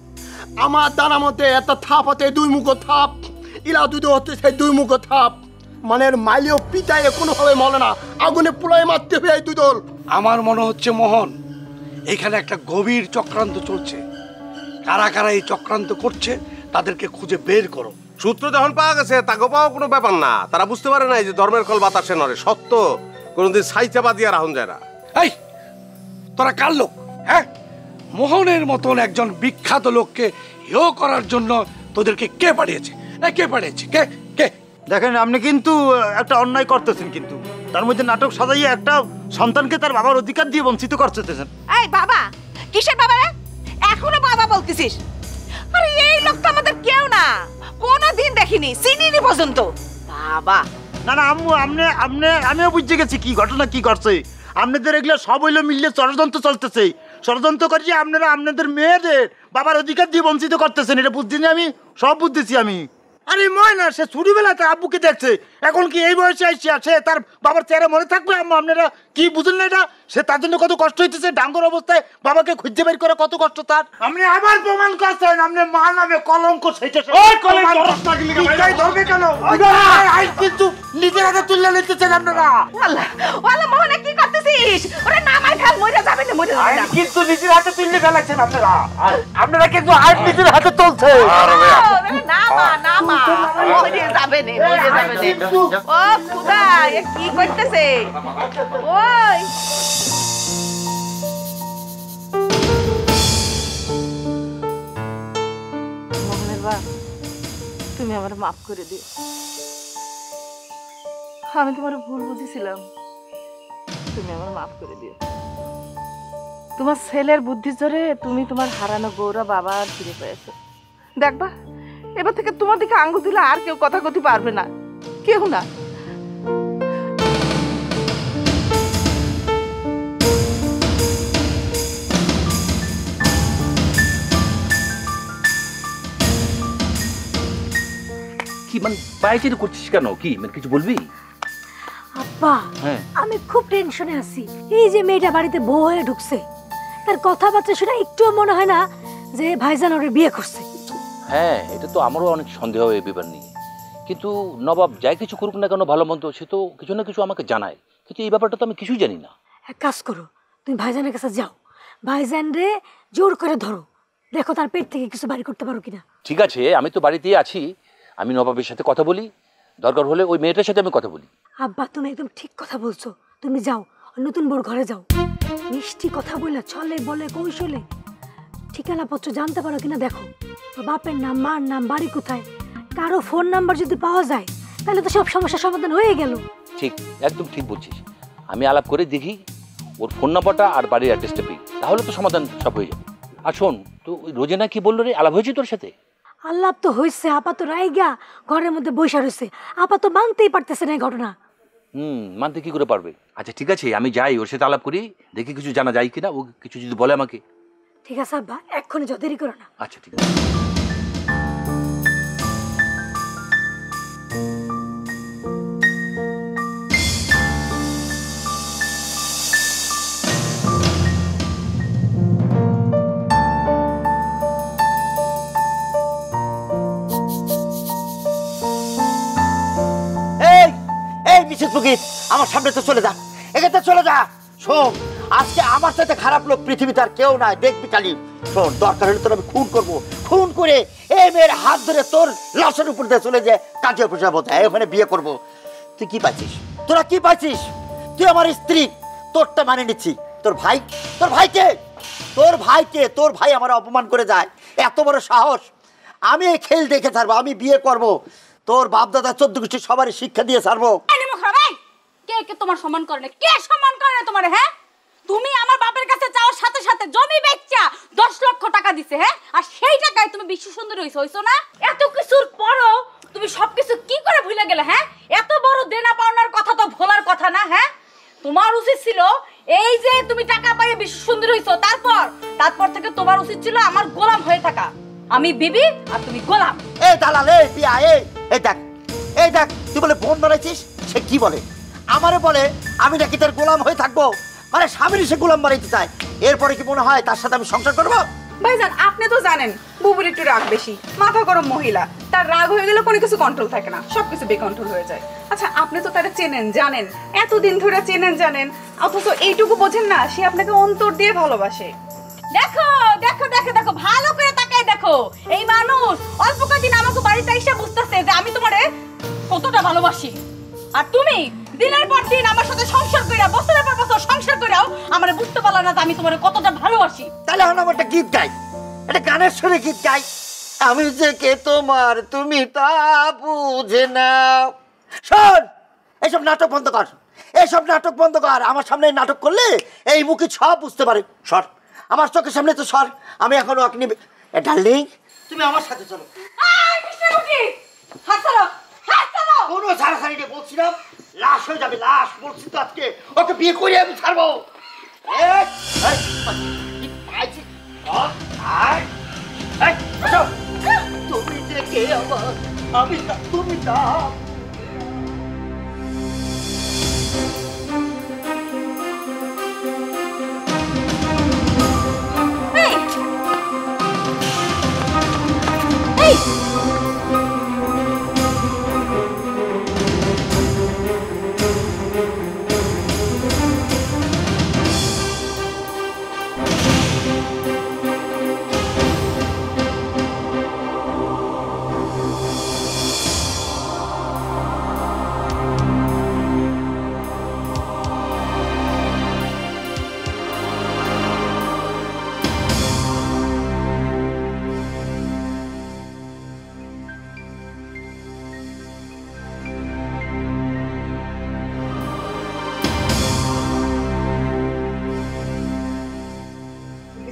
Speaker 5: আমার দানার মধ্যে এত থাপ হতে দুই মুখো থাপ, ইলা দুধ হতে সেই দুই মুখো থাপ, মানে মাইলেও পিতায় কোনোভাবে মলে না, আগুনে পুলাই মারতে হবে এই দুদল। আমার মনে হচ্ছে মোহন, এখানে একটা গভীর চক্রান্ত চলছে। কারা কারা এই চক্রান্ত করছে তাদেরকে খুঁজে বের করো।
Speaker 2: সূত্র যখন পাওয়া গেছে তাকে পাওয়া কোনো ব্যাপার না, তারা বুঝতে পারে না যে ধর্মের কল বাতাসে নড়ে, সত্য কোনোদিন সাইচাপা দিয়া রাখুন যায় না।
Speaker 5: এই তোরা কার লোক? হ্যাঁ মোহনের মতন একজন বিখ্যাত লোককে হেয় করার জন্য তোদেরকে কে পাঠিয়েছে? কে পাঠিয়েছে? কে কে?
Speaker 6: দেখেন আপনি কিন্তু একটা অন্যায় করতেছেন, কিন্তু তার মধ্যে নাটক সাজাইয়ে একটা সন্তানকে তার বাবার অধিকার দিয়ে বঞ্চিত করতেছেন।
Speaker 3: এই বাবা, কিসের বাবা রে? এখনো বাবা বলতেছিস? আরে এই লোক তো আমাদের কেউ না, কোনোদিন দেখিনি, চিনিনি পর্যন্ত। বাবা
Speaker 6: না না আম্মু, আমনে আমনে আমিও বুঝতে গেছি কি ঘটনা কি করছে। আপনাদের এগুলো সব হইলো মিললে ষড়যন্ত্র চলতেছে, ষড়যন্ত্র করছি আপনারা আপনাদের মেয়েদের বাবার অধিকার দিয়ে বঞ্চিত করতেছেন, এটা বুঝছি আমি, সব বুঝতেছি আমি। আরে ময়না সে ছোটবেলাতে আব্বুকে দেখছে, এখন কি এই বয়সে আসছে সে তার বাবার চেহারা মনে থাকবে? আম্মা আপনারা কি বুঝেন না এটা? সে তার জন্য কত কষ্ট হইতেছে, ডাঙ্গর অবস্থায় বাবাকে খুঁজে বের করে কত কষ্ট তার। আপনি আবার প্রমাণ করছেন আপনি মা নামে কলঙ্ক সেটেছে। ধরবে কেন? কিন্তু নিজের হাতে তুলে নিতেছেন আপনারা।
Speaker 3: আল্লাহ আল্লাহ, মোহনে কি করতেছিস? ওরে নামাই ফেল, মরে যাবে না, মরে যাবে না।
Speaker 6: কিন্তু নিজের হাতে তুলে ফেলাচ্ছেন আপনারা, আপনারা কিন্তু আইন নিজের হাতে চলছে।
Speaker 3: না মা না মা, মরে যাবে না, মরে যাবে না। ও খুদা, এ কি করতেছে? ওই মোহনের বাপ
Speaker 7: আমার মাফ করে দিও। আমি তোমার ভুল বুঝেছিলাম, তুমি আমার মাফ করে দিও। তোমার ছেলের বুদ্ধির জোরে তুমি তোমার হারানো গৌরব আবার ফিরে পেয়েছো। দেখবা এবার থেকে তোমার দিকে আঙ্গুল দিলে আর কেউ কথা কথি পারবে না, কেউ না।
Speaker 9: কি মানে বাইরে করছিস কেন? কি মানে কিছু বলবি?
Speaker 10: আব্বা
Speaker 9: হ্যাঁ
Speaker 10: আমি খুব টেনশনে আছি। এই যে মেয়েটা বাড়িতে বউ হয়ে ঢুকছে, তার কথাবার্তা শুনে একটুও মনে হয় না যে ভাইজান ওরে বিয়ে করছে।
Speaker 9: হ্যাঁ এটা তো আমারও অনেক সন্দেহ এই ব্যাপার নিয়ে, কিন্তু নবাব যাই কিছু করুক না কেন ভালো মন্দ সে তো কিছু না কিছু আমাকে জানায়, কিন্তু এই ব্যাপারটা তো আমি কিছুই জানি না।
Speaker 10: এক কাজ করো, তুমি ভাইজানের কাছে যাও, ভাইজান রে জোর করে ধরো, দেখো তার পেট থেকে কিছু বাড়ি করতে পারো কিনা।
Speaker 9: ঠিক আছে আমি তো বাড়িতেই আছি, আমি নবাবের সাথে কথা বলি, দরকার হলে ওই মেয়েটার সাথে আমি কথা বলি।
Speaker 10: আব্বা তুমি একদম ঠিক কথা বলছো, তুমি যাও নতুন বউর ঘরে যাও, মিষ্টি কথা বলে ছলে বলে কৌশলে ঠিকানা পত্র জানতে পারো কিনা দেখো, বাপের নাম মার নাম বাড়ি কোথায়, কারো ফোন নাম্বার যদি পাওয়া যায় তাহলে তো সব সমস্যার সমাধান হয়ে গেল।
Speaker 9: ঠিক একদম ঠিক বলছিস, আমি আলাপ করে দেখি ওর ফোন নাম্বারটা আর বাড়ির অ্যাড্রেসটা পেয়ে, তাহলে তো সমাধান সব হয়ে যাবে। আর শোন তো ওই রোজেনা কি বললো রে, আলাপ হয়েছে তোর সাথে?
Speaker 10: আল্লাহ তো হয়েছে, আপা তো রাইগা ঘরের মধ্যে বৈশা রয়েছে, আপা তো মানতেই পারতেছে না এই ঘটনা।
Speaker 9: হুম মানতে কি করে পারবে? আচ্ছা ঠিক আছে আমি যাই ওর সাথে আলাপ করি, দেখি কিছু জানা যায় কিনা, ও কিছু যদি বলে আমাকে।
Speaker 10: ঠিক আছে আব্বা, এক্ষুনি যাও, দেরি করো না।
Speaker 9: আচ্ছা ঠিক আছে।
Speaker 6: আমার সামনে তো চলে যা, এখানে চলে যা। শোন আজকে আমার সাথে খারাপ লোক পৃথিবীতে আর কেউ নাই, দেখবি খালি। শোন দরকার হলে তোর আমি খুন করবো, খুন করে এই মেয়ের হাত ধরে তোর লাশের উপর দিয়ে চলে যায় কাজে পোষা বোঝায়, ওখানে বিয়ে করবো। তুই কি পাচ্ছিস? তোরা কি পাচ্ছিস? তুই আমার স্ত্রী, তোরটা মানে নিচ্ছি। তোর ভাই, তোর ভাইকে তোর ভাইকে তোর ভাই আমার অপমান করে যায়, এত বড় সাহস! আমি এই খেল দেখে ছাড়বো, আমি বিয়ে করবো, তোর বাপ দাদা চোদ্দ গোষ্ঠী সবারই শিক্ষা দিয়ে ছাড়বো।
Speaker 11: কে কে তোমার সম্মান করে না? কে সম্মান করে না তোমার? হ্যাঁ তুমি আমার বাপের কাছে যাওয়ার সাথে সাথে জমি বেচা দশ লক্ষ টাকা দিছে, হ্যাঁ, আর সেই টাকায় তুমি বিশ্ব সুন্দরী হইছো, হইছো না? এত কিছুর পরও তুমি সবকিছু কি করে ভুলে গেলে? হ্যাঁ এত বড় দেনা পাওনার কথা তো ভোলার কথা না। হ্যাঁ তোমার উচিত ছিল এই যে তুমি টাকা পাইয়ে বিশ্ব সুন্দরী হইছো, তারপর তারপর থেকে তোমার উচিত ছিল আমার গোলাম হয়ে থাকা। আমি বিবি আর তুমি গোলাম।
Speaker 6: এই দালাল, এই পিয়া, এই এই দেখ, এই দেখ, তুই বলে বোন বানাইছিস, সে কি বলে আমারে বলে আমি নাকি তার গোলাম হয়ে থাকবো, মানে স্বামীর সে গোলাম বানাইতে চায়। এরপরে কি মনে হয় তার সাথে আমি সংসার করবো?
Speaker 3: ভাইজান আপনি তো জানেন বুবুর একটু রাগ বেশি, মাথা গরম মহিলা, তার রাগ হয়ে গেলে কোনো কিছু কন্ট্রোল থাকে না, সবকিছু বেকন্ট্রোল হয়ে যায়। আচ্ছা আপনি তো তারা চেনেন জানেন, এতদিন ধরে চেনেন জানেন, অথচ এইটুকু বোঝেন না সে আপনাকে অন্তর দিয়ে ভালোবাসে।
Speaker 11: দেখো দেখো দেখো দেখো ভালো করে তাকায় দেখো, এই মানুষ অল্প কদিন আমাকে বাড়িতে এসে বুঝতেছে যে আমি তোমারে কতটা ভালোবাসি, আর তুমি দিনের পর দিন আমার সাথে সংসার কইরা বছরের পর বছর সংসার কইরাও আমারে বুঝতে পারলা না যে আমি তোমারে কতটা ভালোবাসি।
Speaker 6: তাহলে এখন আমার একটা গীত গাই, একটা গানের সুরে গীত গাই। আমি যে কে তোমার তুমি তা বুঝে না। শোন এইসব নাটক বন্ধ কর, এইসব নাটক বন্ধ কর। আমার সামনে নাটক করলে এই মুখে সব বুঝতে পারে। সর আমার চোখের সামনে তো সর, আমি এখন অগ্নি। ডার্লিং তুমি আমার সাথে চলো। কোনো ছাড়াছাড়ি নেই বলছিলাম, লাশ হয়ে যাবে লাশ, বলছি তো আজকে ওকে বিয়ে করে আমি ছাড়বো। তুমি যে কে আমার, আমি তুমি তা।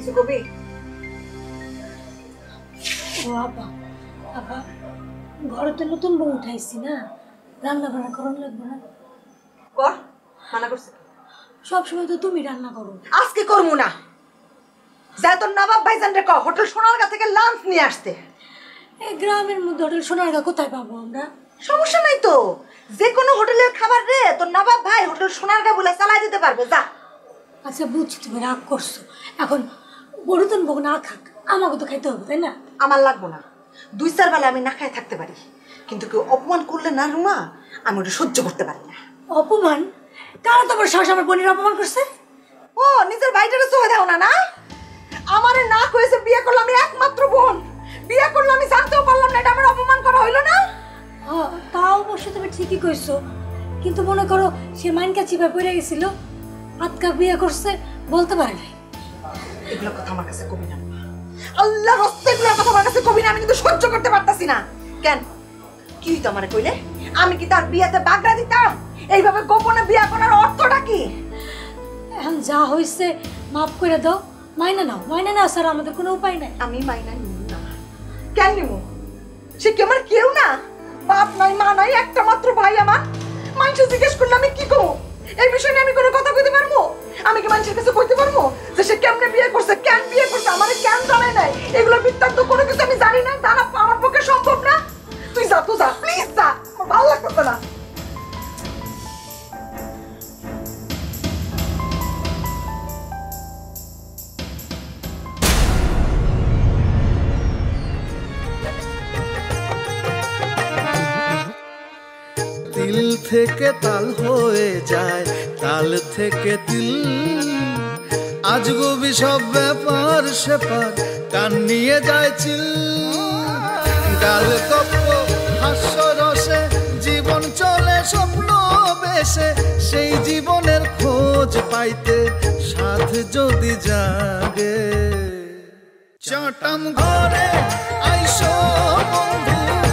Speaker 10: কিছু কবি? ও আপা, আপা ঘরে তো নতুন বউ উঠাইছি না, রান্না বান্না করন লাগবে না?
Speaker 13: কর, মানা করছে।
Speaker 10: সবসময় তো তুমি রান্না করো।
Speaker 13: আজকে করবো না। যা তোর নবাব ভাইজান রে কও হোটেল সোনারগাঁ থেকে লাঞ্চ নিয়ে আসতে।
Speaker 10: এই গ্রামের মধ্যে হোটেল সোনারগাঁ কোথায় পাবো আমরা?
Speaker 13: সমস্যা নাই তো, যে কোনো হোটেলের খাবার রে তোর নবাব ভাই হোটেল সোনারগাঁ বলে চালাই দিতে পারবে। যা।
Speaker 10: আচ্ছা বুঝছি, তুমি রাগ করছো। এখন বড়ুতন বউ না খাক, আমাকে তো খাইতে হবে, তাই না?
Speaker 13: আমার লাগবো না, দুই চার বেলা আমি না খাই থাকতে পারি, কিন্তু কেউ অপমান করলে না রুমা আমি ওটা সহ্য করতে পারি না।
Speaker 10: অপমান? কারা তোমার শাশ আমার বোনের অপমান করছে?
Speaker 13: ও নিজের ভাইটারে সহে দাও না না? আমারে না কইছে বিয়ে করলাম, আমি একমাত্র বোন, বিয়ে করলাম আমি জানতেও পারলাম না, এটা আমার অপমান করা হইলো না?
Speaker 10: হ্যাঁ তাও অবশ্য তুমি ঠিকই কইছো, কিন্তু মনে করো সে মাইনকা চিপা পড়ে গেছিল, আজকা বিয়ে করছে বলতে পারে নাই।
Speaker 13: এগুলো কথা আমার কাছে কবি না, আল্লাহ রস্তে এগুলো কথা আমার কাছে কবি না, আমি কিন্তু সহ্য করতে পারতাছি না। কেন কি হইতো আমারে কইলে? আমি কি তার বিয়েতে বাগড়া দিতাম? এইভাবে গোপনে বিয়ে করার অর্থটা কি?
Speaker 10: এখন যা হইছে মাফ করে দাও, মাইনা নাও। মাইনা নাও স্যার, আমাদের কোনো উপায় নাই।
Speaker 13: আমি মাইনা নিব না। কেন নিব? সে কি আমার কেউ না? বাপ নাই মা নাই, একটা মাত্র ভাই আমার। মানুষ জিজ্ঞেস করলে আমি কি করব? এই বিষয় নিয়ে আমি কোনো কথা কইতে পারবো? আমি কি মানুষের কাছে কইতে পারবো যে সে কেমনে বিয়ে করছে, কেন বিয়ে করছে, আমারে কেন জানায় নাই? এগুলো বৃত্তান্ত কোনো কিছু আমি জানি না, জানা আমার পক্ষে সম্ভব না। তুই যা, তুই যা, প্লিজ যা, আমার ভালো লাগতেছে না।
Speaker 1: তিল থেকে তাল হয়ে যায়, তাল থেকে তিল, আজগুবি সব ব্যাপার সেপার কান নিয়ে যায় চিল। ডাল কপ্প হাস্য রসে জীবন চলে স্বপ্ন বেশে, সেই জীবনের খোঁজ পাইতে সাধ যদি জাগে, চটাম ঘরে আইসো বন্ধু।